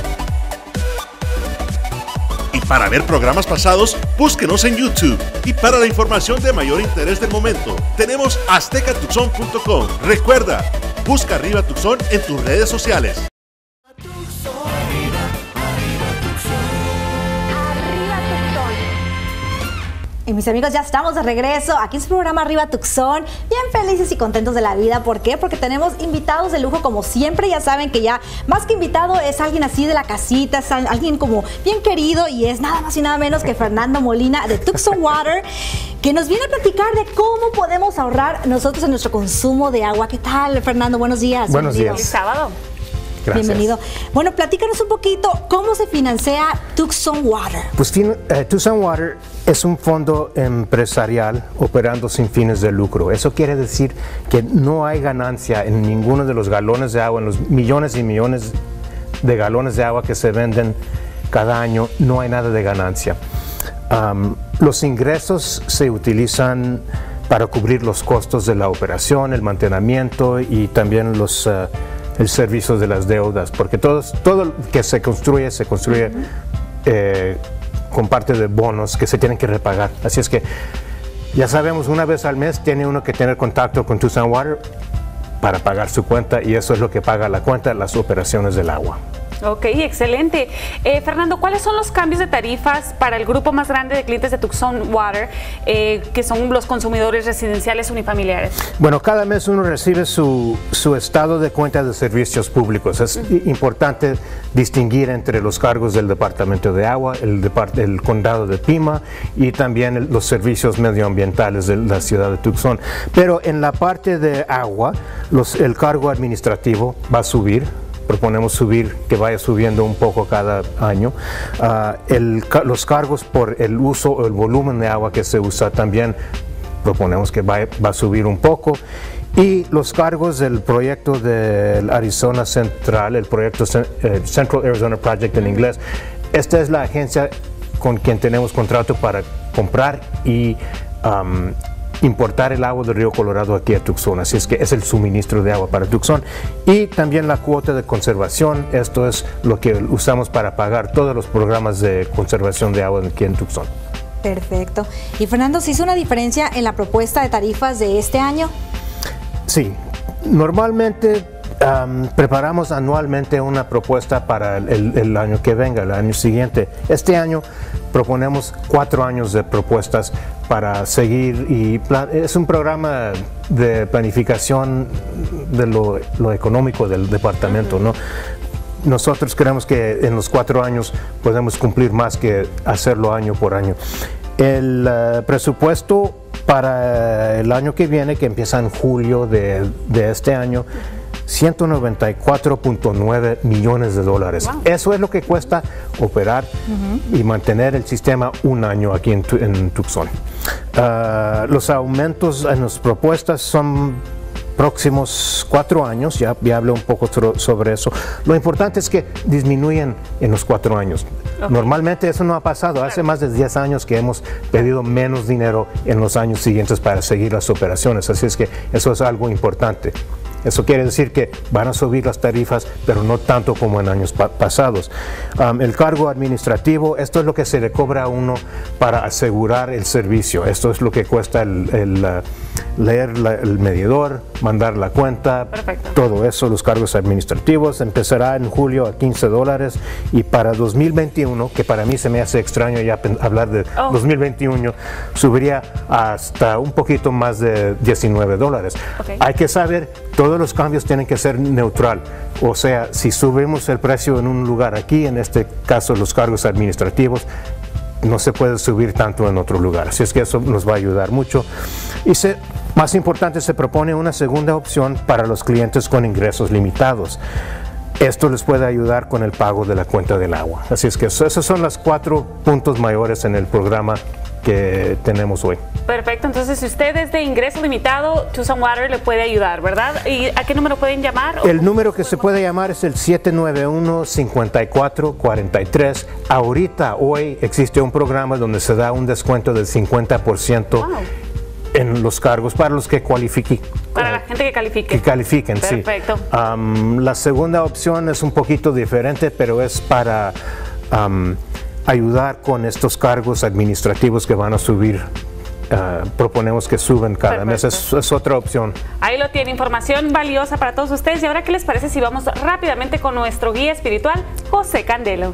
Speaker 4: Y para ver programas pasados, búsquenos en YouTube. Y para la información de mayor interés del momento, tenemos azteca tucson punto com. Recuerda, busca Arriba Tucson en tus redes sociales.
Speaker 3: Y mis amigos, ya estamos de regreso aquí en su programa Arriba Tucson, bien felices y contentos de la vida. ¿Por qué? Porque tenemos invitados de lujo como siempre. Ya saben que ya más que invitado es alguien así de la casita, es alguien como bien querido, y es nada más y nada menos que Fernando Molina de Tucson Water, que nos viene a platicar de cómo podemos ahorrar nosotros en nuestro consumo de agua. ¿Qué tal, Fernando? Buenos días.
Speaker 9: Buenos días.
Speaker 2: Feliz sábado.
Speaker 9: Gracias.
Speaker 3: Bienvenido. Bueno, platícanos un poquito cómo se financia Tucson Water.
Speaker 9: Pues fin, eh, Tucson Water es un fondo empresarial operando sin fines de lucro. Eso quiere decir que no hay ganancia en ninguno de los galones de agua, en los millones y millones de galones de agua que se venden cada año, no hay nada de ganancia. Um, los ingresos se utilizan para cubrir los costos de la operación, el mantenimiento y también los uh, el servicio de las deudas, porque todo, todo lo que se construye, se construye uh-huh. eh, con parte de bonos que se tienen que repagar. Así es que ya sabemos, una vez al mes tiene uno que tener contacto con Tucson Water para pagar su cuenta, y eso es lo que paga la cuenta, las operaciones del agua.
Speaker 2: Ok, excelente. Eh, Fernando, ¿cuáles son los cambios de tarifas para el grupo más grande de clientes de Tucson Water, eh, que son los consumidores residenciales unifamiliares?
Speaker 9: Bueno, cada mes uno recibe su, su estado de cuenta de servicios públicos. Es uh-huh. importante distinguir entre los cargos del Departamento de Agua, el, depart el Condado de Pima y también el, los servicios medioambientales de la ciudad de Tucson. Pero en la parte de agua, los, el cargo administrativo va a subir. Proponemos subir, que vaya subiendo un poco cada año. Uh, el, los cargos por el uso o el volumen de agua que se usa también proponemos que va, va a subir un poco. Y los cargos del proyecto del Arizona Central, el proyecto eh, Central Arizona Project en inglés, esta es la agencia con quien tenemos contrato para comprar y um, importar el agua del río Colorado aquí a Tucson, así es que es el suministro de agua para Tucson. Y también la cuota de conservación, esto es lo que usamos para pagar todos los programas de conservación de agua aquí en Tucson.
Speaker 3: Perfecto. Y Fernando, ¿se hizo una diferencia en la propuesta de tarifas de este año?
Speaker 9: Sí, normalmente um, preparamos anualmente una propuesta para el, el año que venga, el año siguiente. Este año proponemos cuatro años de propuestas para seguir y plan es un programa de planificación de lo, lo económico del departamento, ¿no? Nosotros creemos que en los cuatro años podemos cumplir más que hacerlo año por año. El uh, presupuesto para el año que viene, que empieza en julio de, de este año, ciento noventa y cuatro punto nueve millones de dólares. Wow. Eso es lo que cuesta operar uh-huh. y mantener el sistema un año aquí en, en Tucson. Uh, los aumentos en las propuestas son próximos cuatro años, ya, ya hablé un poco sobre eso. Lo importante es que disminuyen en los cuatro años. Okay. Normalmente eso no ha pasado. Hace más de diez años que hemos pedido menos dinero en los años siguientes para seguir las operaciones, así es que eso es algo importante. Eso quiere decir que van a subir las tarifas, pero no tanto como en años pa pasados. Um, el cargo administrativo, esto es lo que se le cobra a uno para asegurar el servicio. Esto es lo que cuesta el, el, uh, leer la, el medidor, mandar la cuenta, Perfecto. Todo eso, los cargos administrativos. Empezará en julio a quince dólares y para dos mil veintiuno, que para mí se me hace extraño ya hablar de oh. dos mil veintiuno, subiría hasta un poquito más de diecinueve dólares. Okay. Hay que saber, todos los cambios tienen que ser neutral, o sea, si subimos el precio en un lugar aquí, en este caso los cargos administrativos, no se puede subir tanto en otro lugar, así es que eso nos va a ayudar mucho. Y se, más importante, se propone una segunda opción para los clientes con ingresos limitados. Esto les puede ayudar con el pago de la cuenta del agua, así es que eso, esos son los cuatro puntos mayores en el programa que tenemos hoy.
Speaker 2: Perfecto, entonces si usted es de ingreso limitado, Tucson Water le puede ayudar, ¿verdad? ¿Y a qué número pueden llamar?
Speaker 9: El número que se puede llamar es el siete nueve uno, cinco cuatro cuatro tres. Ahorita, hoy, existe un programa donde se da un descuento del cincuenta por ciento wow. en los cargos para los que cualifiquen.
Speaker 2: Para la gente que califique.
Speaker 9: Que califiquen,
Speaker 2: Perfecto.
Speaker 9: sí. Um, la segunda opción es un poquito diferente, pero es para um, ayudar con estos cargos administrativos que van a subir. Uh, proponemos que suben cada Perfecto. mes, es, es otra opción.
Speaker 2: Ahí lo tiene, información valiosa para todos ustedes. Y ahora, ¿qué les parece si vamos rápidamente con nuestro guía espiritual, José Candelo?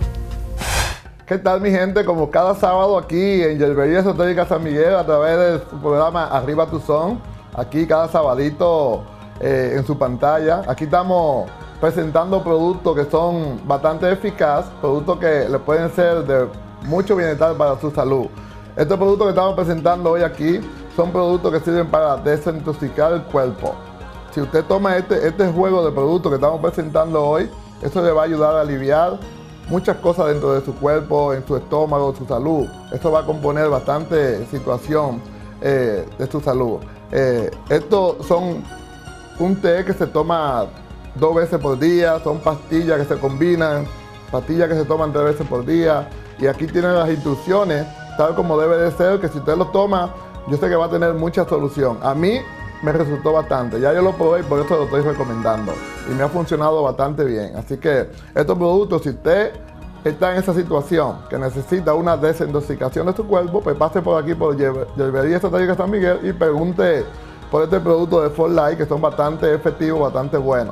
Speaker 10: ¿Qué tal, mi gente? Como cada sábado aquí en Yerbería Esotérica San Miguel, a través de su programa Arriba Tucson, aquí cada sabadito eh, en su pantalla. Aquí estamos presentando productos que son bastante eficaces, productos que le pueden ser de mucho bienestar para su salud. Estos productos que estamos presentando hoy aquí son productos que sirven para desintoxicar el cuerpo. Si usted toma este, este juego de productos que estamos presentando hoy, eso le va a ayudar a aliviar muchas cosas dentro de su cuerpo, en su estómago, su salud. Esto va a componer bastante situación eh, de su salud. Eh, estos son un té que se toma dos veces por día, son pastillas que se combinan, pastillas que se toman tres veces por día. Y aquí tienen las instrucciones, tal como debe de ser, que si usted lo toma, yo sé que va a tener mucha solución. A mí me resultó bastante, ya yo lo probé y por eso lo estoy recomendando. Y me ha funcionado bastante bien. Así que estos productos, si usted está en esa situación, que necesita una desintoxicación de su cuerpo, pues pase por aquí por Yerbería Esotérica San Miguel y pregunte por este producto de For Life, que son bastante efectivos, bastante buenos.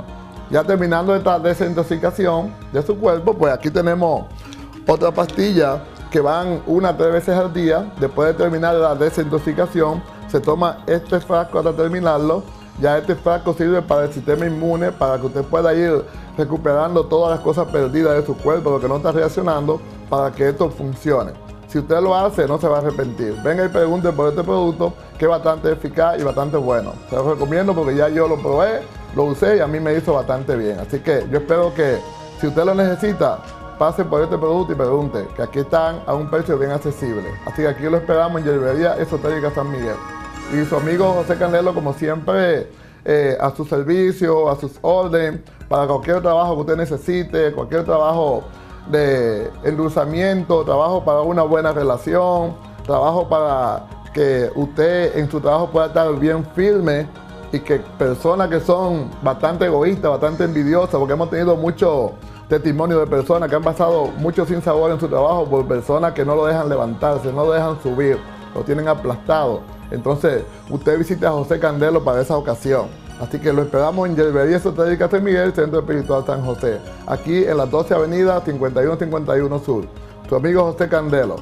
Speaker 10: Ya terminando esta desintoxicación de su cuerpo, pues aquí tenemos otra pastilla que van una a tres veces al día. Después de terminar la desintoxicación, se toma este frasco hasta terminarlo. Ya este frasco sirve para el sistema inmune, para que usted pueda ir recuperando todas las cosas perdidas de su cuerpo, lo que no está reaccionando, para que esto funcione. Si usted lo hace, no se va a arrepentir. Venga y pregunte por este producto, que es bastante eficaz y bastante bueno. Se lo recomiendo porque ya yo lo probé, lo usé y a mí me hizo bastante bien. Así que yo espero que si usted lo necesita, pase por este producto y pregunte, que aquí están a un precio bien accesible. Así que aquí lo esperamos en Hierbería Esotérica San Miguel. Y su amigo José Candelo, como siempre, eh, a su servicio, a sus órdenes, para cualquier trabajo que usted necesite, cualquier trabajo de endulzamiento, trabajo para una buena relación, trabajo para que usted en su trabajo pueda estar bien firme y que personas que son bastante egoístas, bastante envidiosas, porque hemos tenido muchos testimonios de personas que han pasado mucho sin sabor en su trabajo por personas que no lo dejan levantarse, no lo dejan subir, lo tienen aplastado. Entonces, usted visite a José Candelo para esa ocasión. Así que lo esperamos en Hierbería Esotérica San Miguel, Centro Espiritual San José. Aquí en la doce Avenida cincuenta y uno cincuenta y uno Sur. Su amigo José Candelo.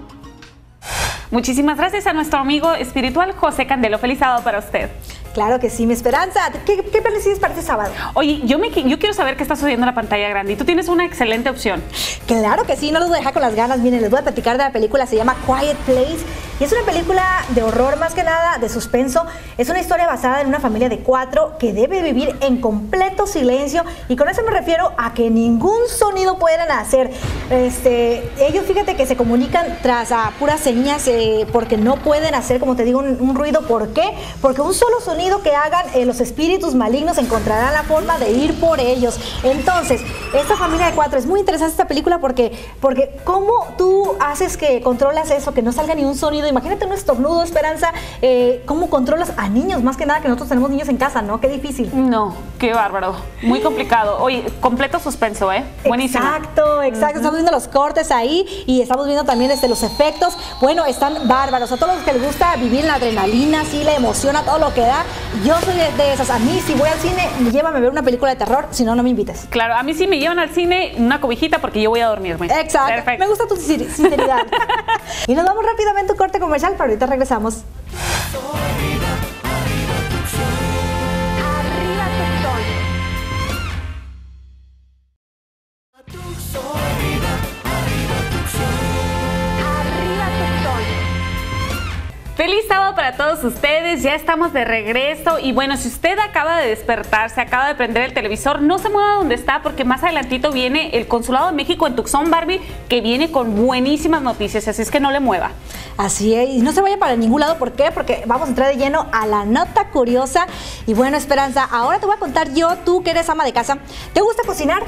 Speaker 2: Muchísimas gracias a nuestro amigo espiritual José Candelo. Feliz sábado para usted.
Speaker 3: Claro que sí, mi Esperanza. ¿Qué, qué planes tienes para este sábado?
Speaker 2: Oye, yo, me, yo quiero saber qué está sucediendo en la pantalla grande y tú tienes una excelente opción.
Speaker 3: Claro que sí, no los voy a dejar con las ganas. Miren, les voy a platicar de la película, se llama Quiet Place y es una película de horror más que nada, de suspenso. Es una historia basada en una familia de cuatro que debe vivir en completo silencio y con eso me refiero a que ningún sonido pueden hacer. Este, ellos, fíjate que se comunican tras a puras señas eh, porque no pueden hacer, como te digo, un, un ruido. ¿Por qué? Porque un solo sonido que hagan eh, los espíritus malignos encontrarán la forma de ir por ellos. Entonces, esta familia de cuatro, es muy interesante esta película porque, porque ¿cómo tú haces que controlas eso, que no salga ni un sonido? Imagínate un estornudo, Esperanza, eh, ¿cómo controlas a niños? Más que nada que nosotros tenemos niños en casa, ¿no? Qué difícil.
Speaker 2: No, qué bárbaro, muy complicado. Oye, completo suspenso, ¿eh? Buenísimo.
Speaker 3: Exacto, exacto, uh-huh. Estamos viendo los cortes ahí y estamos viendo también este, los efectos. Bueno, están bárbaros. A todos los que les gusta vivir la adrenalina, sí, la emoción, a todo lo que da. Yo soy de esas. A mí, si voy al cine, llévame a ver una película de terror, si no, no me invites.
Speaker 2: Claro, a mí sí me llevan al cine una cobijita porque yo voy a dormirme.
Speaker 3: Exacto. Perfecto. Me gusta tu sinceridad. Y nos vamos rápidamente a un corte comercial, pero ahorita regresamos.
Speaker 2: Feliz sábado para todos ustedes, ya estamos de regreso y bueno, si usted acaba de despertarse, acaba de prender el televisor, no se mueva donde está porque más adelantito viene el Consulado de México en Tucson, Barbie, que viene con buenísimas noticias, así es que no le mueva.
Speaker 3: Así es, y no se vaya para ningún lado, ¿por qué? Porque vamos a entrar de lleno a la nota curiosa y bueno, Esperanza, ahora te voy a contar yo, tú que eres ama de casa, ¿te gusta cocinar?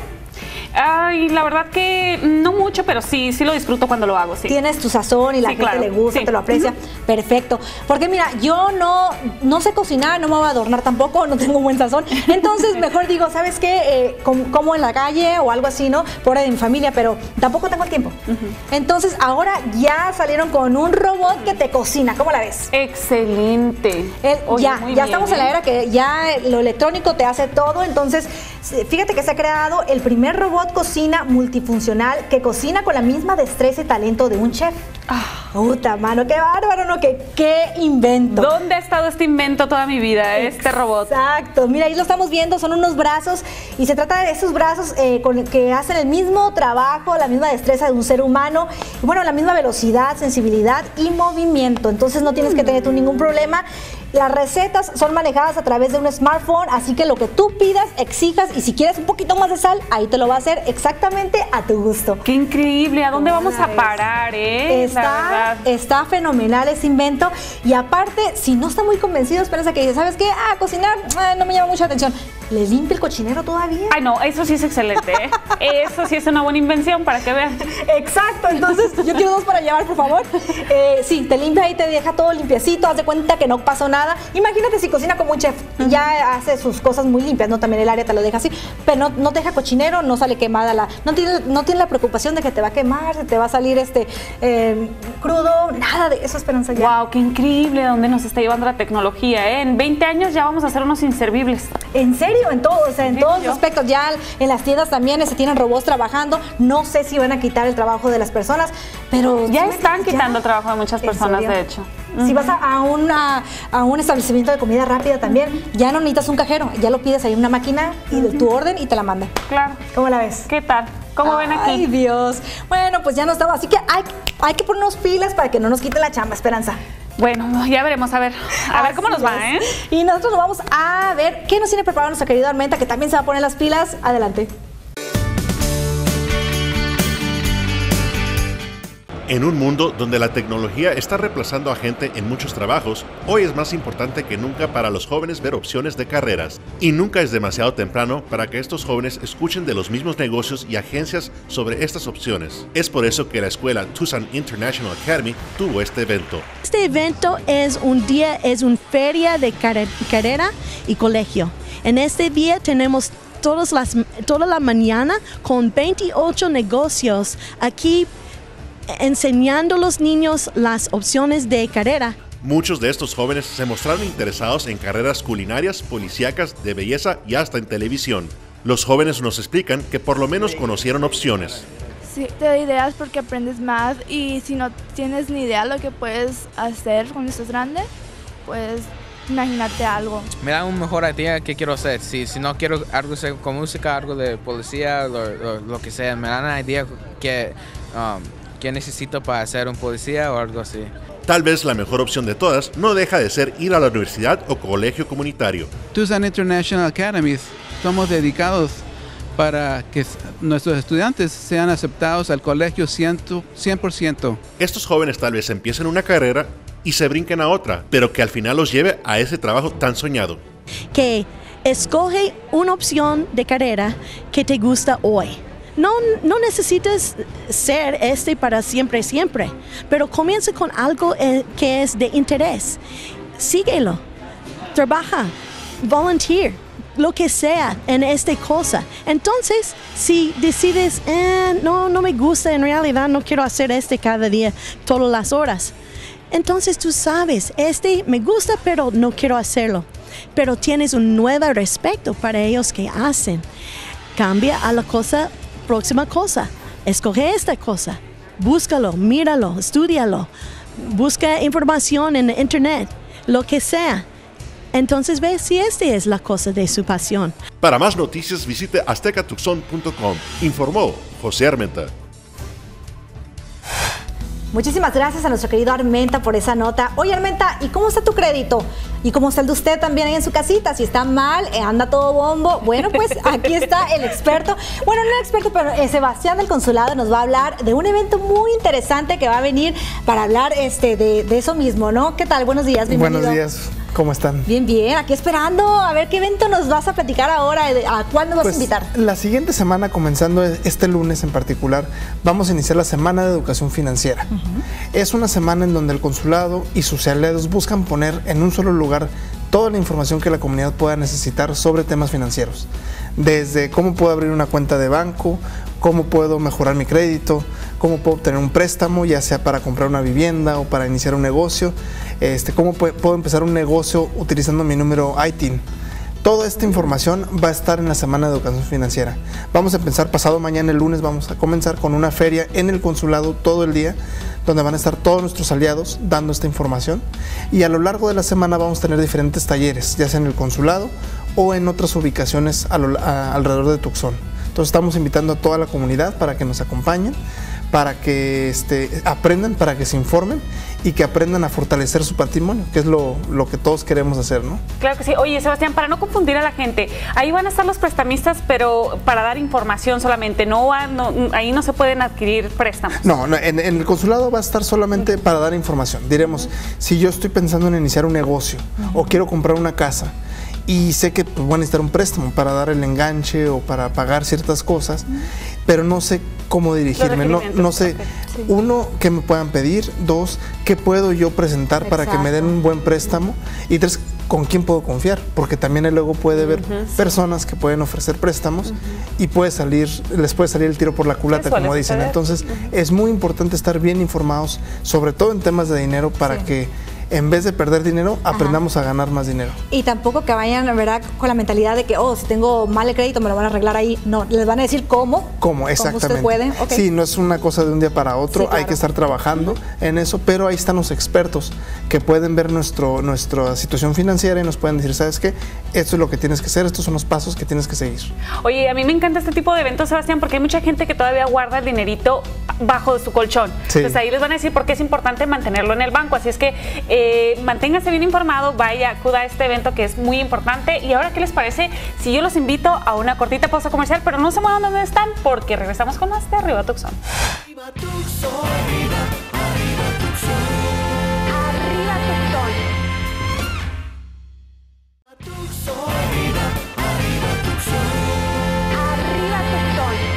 Speaker 2: Ay, la verdad que no mucho, pero sí, sí lo disfruto cuando lo hago, sí.
Speaker 3: Tienes tu sazón y la
Speaker 2: sí,
Speaker 3: gente
Speaker 2: claro.
Speaker 3: le gusta,
Speaker 2: sí.
Speaker 3: te lo aprecia. Uh-huh. Perfecto. Porque mira, yo no, no sé cocinar, no me voy a adornar tampoco, no tengo un buen sazón. Entonces, mejor digo, ¿sabes qué? Eh, com como en la calle o algo así, ¿no? Por ahí de mi familia, pero tampoco tengo el tiempo. Uh-huh. Entonces, ahora ya salieron con un robot que te cocina. ¿Cómo la ves?
Speaker 2: Excelente.
Speaker 3: El,
Speaker 2: Oye,
Speaker 3: ya, ya
Speaker 2: bien,
Speaker 3: estamos
Speaker 2: ¿eh?
Speaker 3: en la era que ya lo electrónico te hace todo. Entonces, fíjate que se ha creado el primer robot cocina multifuncional que cocina con la misma destreza y talento de un chef. Ah, puta mano, qué bárbaro, ¿no? ¿Qué, qué invento?
Speaker 2: ¿Dónde ha estado este invento toda mi vida, este robot?
Speaker 3: Exacto, mira, ahí lo estamos viendo, son unos brazos y se trata de esos brazos eh, con, que hacen el mismo trabajo, la misma destreza de un ser humano y bueno, la misma velocidad, sensibilidad y movimiento. Entonces no tienes que tener tú ningún problema. Las recetas son manejadas a través de un smartphone, así que lo que tú pidas, exijas y si quieres un poquito más de sal, ahí te lo va a hacer exactamente a tu gusto.
Speaker 2: ¡Qué increíble! ¿A dónde vamos a parar, eh?
Speaker 3: Está, está fenomenal ese invento y aparte, si no está muy convencido, Esperanza, que dice, ¿sabes qué? Ah, cocinar ah, no me llama mucha atención. ¿Le limpia el cochinero todavía?
Speaker 2: Ay, no, eso sí es excelente, ¿eh? Eso sí es una buena invención para que vean.
Speaker 3: Exacto, entonces yo quiero dos para llevar, por favor. Eh, sí, te limpia y te deja todo limpiecito, haz de cuenta que no pasó nada. Imagínate si cocina como un chef, uh-huh. ya hace sus cosas muy limpias, ¿no? También el área te lo deja así, pero no, no te deja cochinero, no sale quemada, la, no, tiene, no tiene la preocupación de que te va a quemar, se te va a salir este eh, crudo, nada de eso, Esperanza. Ya.
Speaker 2: Wow, qué increíble dónde nos está llevando la tecnología, ¿eh? En veinte años ya vamos a ser unos inservibles.
Speaker 3: ¿En serio? en todo, o sea, en todos los aspectos. Ya en las tiendas también se tienen robots trabajando. No sé si van a quitar el trabajo de las personas, pero
Speaker 2: ya están quitando el trabajo de muchas personas, de hecho.
Speaker 3: Si vas a, a, una, a un establecimiento de comida rápida también, ya no necesitas un cajero, ya lo pides ahí en una máquina y de tu orden y te la mandan.
Speaker 2: Claro.
Speaker 3: ¿Cómo la ves?
Speaker 2: ¿Qué tal? ¿Cómo ven aquí?
Speaker 3: Ay, Dios. Bueno, pues ya no estaba. Así que hay, hay que ponernos pilas para que no nos quite la chamba, Esperanza.
Speaker 2: Bueno, ya veremos, a ver, a ver cómo nos va, ¿eh?
Speaker 3: Y nosotros nos vamos a ver qué nos tiene preparado nuestro querido Armenta, que también se va a poner las pilas. Adelante.
Speaker 4: En un mundo donde la tecnología está reemplazando a gente en muchos trabajos, hoy es más importante que nunca para los jóvenes ver opciones de carreras. Y nunca es demasiado temprano para que estos jóvenes escuchen de los mismos negocios y agencias sobre estas opciones. Es por eso que la escuela Tucson International Academy tuvo este evento.
Speaker 11: Este evento es un día, es una feria de carrera y colegio. En este día tenemos todas las, toda la mañana con veintiocho negocios aquí enseñando a los niños las opciones de carrera.
Speaker 4: Muchos de estos jóvenes se mostraron interesados en carreras culinarias, policíacas, de belleza y hasta en televisión. Los jóvenes nos explican que por lo menos conocieron opciones.
Speaker 12: Sí, te da ideas porque aprendes más y si no tienes ni idea de lo que puedes hacer cuando estás grande, pues imagínate algo.
Speaker 13: Me da una mejor idea qué quiero hacer. Si, si no quiero algo con música, algo de policía, lo, lo, lo que sea, me da una idea que... Um, ¿Qué necesito para ser un policía o algo así?
Speaker 4: Tal vez la mejor opción de todas no deja de ser ir a la universidad o colegio comunitario.
Speaker 14: Tucson International Academy somos dedicados para que nuestros estudiantes sean aceptados al colegio cien por ciento.
Speaker 4: Estos jóvenes tal vez empiecen una carrera y se brinquen a otra, pero que al final los lleve a ese trabajo tan soñado.
Speaker 11: Que escoge una opción de carrera que te gusta hoy. No, no necesitas ser este para siempre, siempre, pero comienza con algo eh, que es de interés. Síguelo, trabaja, volunteer, lo que sea en esta cosa. Entonces, si decides, eh, no, no me gusta, en realidad no quiero hacer este cada día, todas las horas. Entonces tú sabes, este me gusta, pero no quiero hacerlo. Pero tienes un nuevo respeto para ellos que hacen. Cambia a la cosa próxima cosa, escoge esta cosa, búscalo, míralo, estúdialo, busca información en internet, lo que sea. Entonces ve si esta es la cosa de su pasión.
Speaker 4: Para más noticias visite azteca tucson punto com. Informó José Armenta.
Speaker 3: Muchísimas gracias a nuestro querido Armenta por esa nota. Oye, Armenta, ¿y cómo está tu crédito? ¿Y cómo está el de usted también ahí en su casita? Si está mal, eh, anda todo bombo. Bueno, pues aquí está el experto. Bueno, no el experto, pero eh, Sebastián del Consulado nos va a hablar de un evento muy interesante que va a venir para hablar este, de, de eso mismo, ¿no? ¿Qué tal? Buenos días, bienvenido.
Speaker 15: Buenos días. ¿Cómo están?
Speaker 3: Bien, bien. Aquí esperando a ver qué evento nos vas a platicar ahora. ¿A cuál nos vas
Speaker 15: pues,
Speaker 3: a invitar?
Speaker 15: La siguiente semana, comenzando este lunes en particular, vamos a iniciar la Semana de Educación Financiera. Uh-huh. Es una semana en donde el consulado y sus aliados buscan poner en un solo lugar toda la información que la comunidad pueda necesitar sobre temas financieros. Desde cómo puedo abrir una cuenta de banco, cómo puedo mejorar mi crédito, cómo puedo obtener un préstamo, ya sea para comprar una vivienda o para iniciar un negocio, este, cómo puedo empezar un negocio utilizando mi número I T I N. Toda esta información va a estar en la Semana de Educación Financiera. Vamos a empezar pasado mañana, el lunes, vamos a comenzar con una feria en el consulado todo el día, donde van a estar todos nuestros aliados dando esta información. Y a lo largo de la semana vamos a tener diferentes talleres, ya sea en el consulado o en otras ubicaciones a lo, a, alrededor de Tucson. Entonces estamos invitando a toda la comunidad para que nos acompañen, para que este, aprendan, para que se informen y que aprendan a fortalecer su patrimonio, que es lo, lo que todos queremos hacer, ¿no?
Speaker 2: Claro que sí. Oye, Sebastián, para no confundir a la gente, ahí van a estar los prestamistas, pero para dar información solamente, no, no ahí no se pueden adquirir préstamos.
Speaker 15: No, no en, en el consulado va a estar solamente para dar información. Diremos, si yo estoy pensando en iniciar un negocio uh-huh. o quiero comprar una casa, y sé que pues, voy a necesitar un préstamo para dar el enganche o para pagar ciertas cosas, mm. pero no sé cómo dirigirme, no, no sé, okay. sí. uno, qué me puedan pedir, dos, qué puedo yo presentar Exacto. para que me den un buen préstamo, y tres, con quién puedo confiar, porque también luego puede haber uh-huh, personas sí. que pueden ofrecer préstamos uh-huh. y puede salir, les puede salir el tiro por la culata, como dicen. Entonces, uh-huh. es muy importante estar bien informados, sobre todo en temas de dinero, para sí. que en vez de perder dinero, aprendamos a ganar más dinero.
Speaker 3: Y tampoco que vayan, ¿verdad?, con la mentalidad de que, oh, si tengo mal el crédito me lo van a arreglar ahí. No, les van a decir cómo.
Speaker 15: ¿Cómo? Exactamente.
Speaker 3: ¿Cómo usted puede? Okay.
Speaker 15: Sí, no es una cosa de un día para otro, sí, claro. Hay que estar trabajando uh-huh. en eso, pero ahí están los expertos que pueden ver nuestro, nuestra situación financiera y nos pueden decir, ¿sabes qué? Esto es lo que tienes que hacer, estos son los pasos que tienes que seguir.
Speaker 2: Oye, a mí me encanta este tipo de eventos, Sebastián, porque hay mucha gente que todavía guarda el dinerito bajo de su colchón. Sí. Entonces ahí les van a decir por qué es importante mantenerlo en el banco. Así es que eh, manténgase bien informado, vaya, acuda a este evento que es muy importante. Y ahora, ¿qué les parece si yo los invito a una cortita pausa comercial? Pero no se muevan donde están, porque regresamos con más de Arriba Tucson.
Speaker 1: Arriba Tucson, arriba, arriba Tucson.
Speaker 6: Arriba Tucson.
Speaker 1: Tucson, arriba, arriba Tucson.
Speaker 6: Arriba Tucson.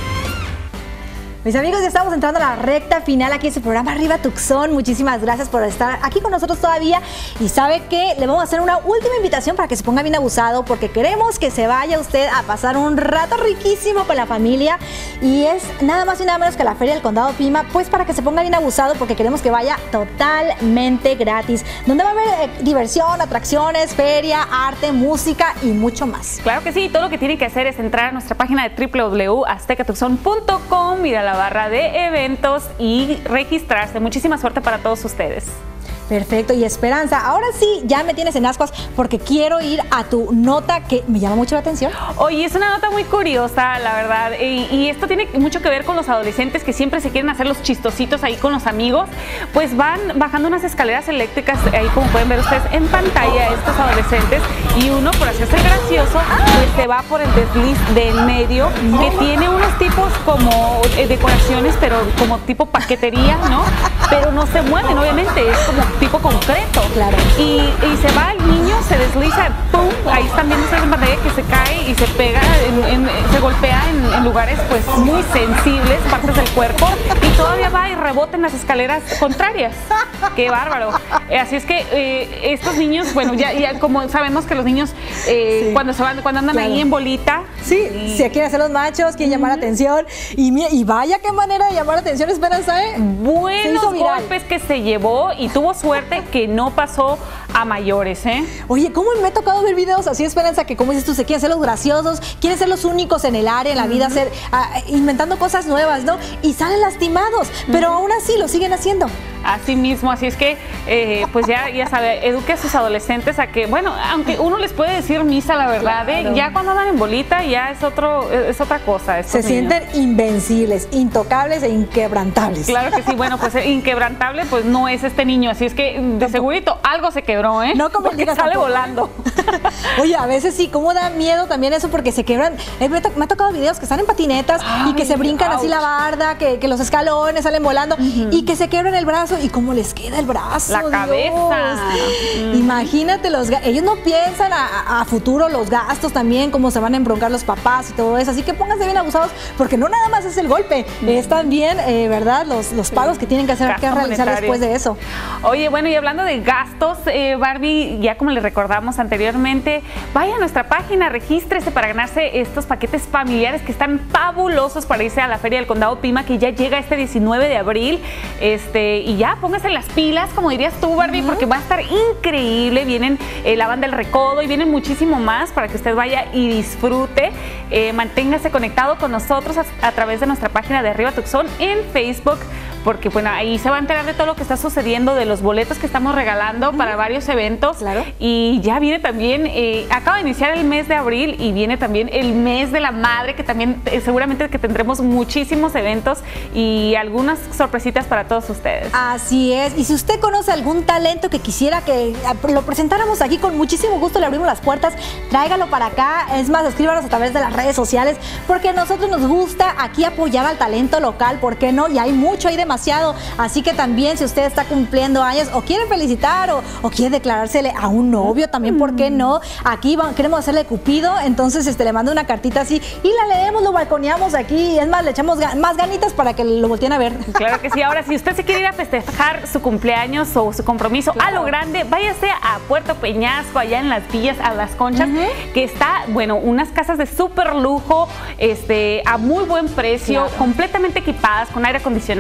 Speaker 3: Mis amigos, ya estamos entrando a la recta final aquí en su programa Arriba Tucson. Muchísimas gracias por estar aquí con nosotros todavía. Y sabe que le vamos a hacer una última invitación para que se ponga bien abusado, porque queremos que se vaya usted a pasar un rato riquísimo con la familia. Y es nada más y nada menos que la Feria del Condado Pima, pues para que se ponga bien abusado, porque queremos que vaya totalmente gratis, donde va a haber eh, diversión, atracciones, feria, arte, música y mucho más.
Speaker 2: Claro que sí, todo lo que tiene que hacer es entrar a nuestra página de doble u doble u doble u punto azteca tucson punto com, ir a la barra de eventos y registrarse. Muchísima suerte para todos ustedes.
Speaker 3: Perfecto. Y Esperanza, ahora sí, ya me tienes en ascuas porque quiero ir a tu nota que me llama mucho la atención.
Speaker 2: Oye, es una nota muy curiosa, la verdad, y, y esto tiene mucho que ver con los adolescentes que siempre se quieren hacer los chistositos ahí con los amigos. Pues van bajando unas escaleras eléctricas, ahí como pueden ver ustedes en pantalla, estos adolescentes, y uno, por hacerse gracioso, pues se va por el desliz del medio, que tiene unos tipos como eh, decoraciones, pero como tipo paquetería, ¿no? Pero no se mueven, obviamente, es como tipo concreto.
Speaker 3: Claro.
Speaker 2: Y, y se va el niño, se desliza, ¡pum! Ahí están viendo ustedes en pantalla que se cae y se pega, en, en, se golpea en, en lugares pues muy sensibles, partes del cuerpo, y todavía va y rebota en las escaleras contrarias. ¡Qué bárbaro! Eh, así es que eh, estos niños, bueno, ya, ya como sabemos que los niños eh, sí. cuando se van, cuando andan claro. ahí en bolita.
Speaker 3: Sí, y... se quieren hacer los machos, quieren uh-huh. llamar la atención. Y, y vaya qué manera de llamar la atención, Esperanza, ¿eh?
Speaker 2: Buenos golpes que se llevó y tuvo suerte que no pasó a mayores, ¿eh?
Speaker 3: Oye, ¿cómo me ha tocado ver videos así, Esperanza, que como dices tú, se quieren ser los graciosos, quieren ser los únicos en el área, en la uh-huh. vida, ser, uh, inventando cosas nuevas, ¿no? Y salen lastimados, uh-huh. pero aún así lo siguen haciendo.
Speaker 2: Así mismo, así es que, eh, pues ya, ya sabe, eduque a sus adolescentes a que, bueno, aunque uno les puede decir misa, la verdad, claro. ¿eh? Ya cuando andan en bolita ya es otro, es otra cosa.
Speaker 3: Se niños. sienten invencibles, intocables e inquebrantables.
Speaker 2: Claro que sí, bueno, pues inquebrantable pues no es este niño, así es que de segurito algo se quebró, ¿eh?
Speaker 3: No como
Speaker 2: porque sale tampoco. volando.
Speaker 3: Oye, a veces sí, cómo da miedo también eso, porque se quebran. Eh, me, to me ha tocado videos que están en patinetas Ay, y que se brincan ouch. así la barda, que, que los escalones salen volando uh-huh. y que se quebran el brazo y cómo les queda el brazo.
Speaker 2: La cabeza.
Speaker 3: Mm. Imagínate, los ellos no piensan a, a futuro los gastos también, cómo se van a embroncar los papás y todo eso. Así que pónganse bien abusados, porque no nada más es el golpe, mm. es también, eh, ¿verdad? Los, los pagos sí. que tienen que hacer, que realizar monetario. después de eso.
Speaker 2: Oye, bueno, y hablando de gastos, eh, Barbie, ya como les recordamos anteriormente, vaya a nuestra página, regístrese para ganarse estos paquetes familiares que están fabulosos para irse a la Feria del Condado Pima, que ya llega este diecinueve de abril. Este, y ya, póngase las pilas, como dirías tú, Barbie, uh-huh. porque va a estar increíble. Vienen eh, la banda del Recodo y vienen muchísimo más para que usted vaya y disfrute. Eh, manténgase conectado con nosotros a, a través de nuestra página de Arriba Tucson en Facebook, porque bueno, ahí se va a enterar de todo lo que está sucediendo, de los boletos que estamos regalando uh-huh. para varios eventos.
Speaker 3: Claro.
Speaker 2: Y ya viene también, eh, acaba de iniciar el mes de abril y viene también el mes de la madre, que también eh, seguramente que tendremos muchísimos eventos y algunas sorpresitas para todos ustedes.
Speaker 3: Así es. Y si usted conoce algún talento que quisiera que lo presentáramos aquí, con muchísimo gusto le abrimos las puertas, tráigalo para acá. Es más, escríbanos a través de las redes sociales, porque a nosotros nos gusta aquí apoyar al talento local, ¿por qué no? Y hay mucho, hay demasiado. Así que también, si usted está cumpliendo años o quiere felicitar o, o quiere declarársele a un novio, también, ¿por qué no? Aquí vamos, queremos hacerle cupido, entonces este, le mando una cartita así y la leemos, lo balconeamos aquí. Es más, le echamos ga más ganitas para que lo volteen a ver.
Speaker 2: Claro que sí. Ahora, si usted se quiere ir a festejar su cumpleaños o su compromiso claro. a lo grande, váyase a Puerto Peñasco, allá en Las Villas, a Las Conchas, uh-huh. que está, bueno, unas casas de súper lujo, este, a muy buen precio, claro. completamente equipadas, con aire acondicionado, wifi,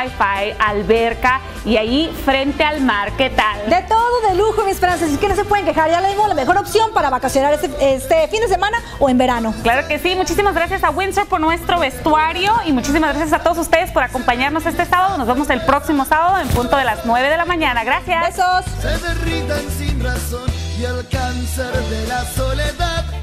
Speaker 2: wifi, alberca y ahí frente al mar. ¿Qué tal?
Speaker 3: De todo de lujo, mis Esperanza, así que no se pueden quejar. Ya le dimos la mejor opción para vacacionar este, este fin de semana o en verano.
Speaker 2: Claro que sí. Muchísimas gracias a Windsor por nuestro vestuario y muchísimas gracias a todos ustedes por acompañarnos este sábado. Nos vemos el próximo sábado en punto de las nueve de la mañana. Gracias.
Speaker 3: Besos.
Speaker 1: Se derritan sin razón y el cáncer de la soledad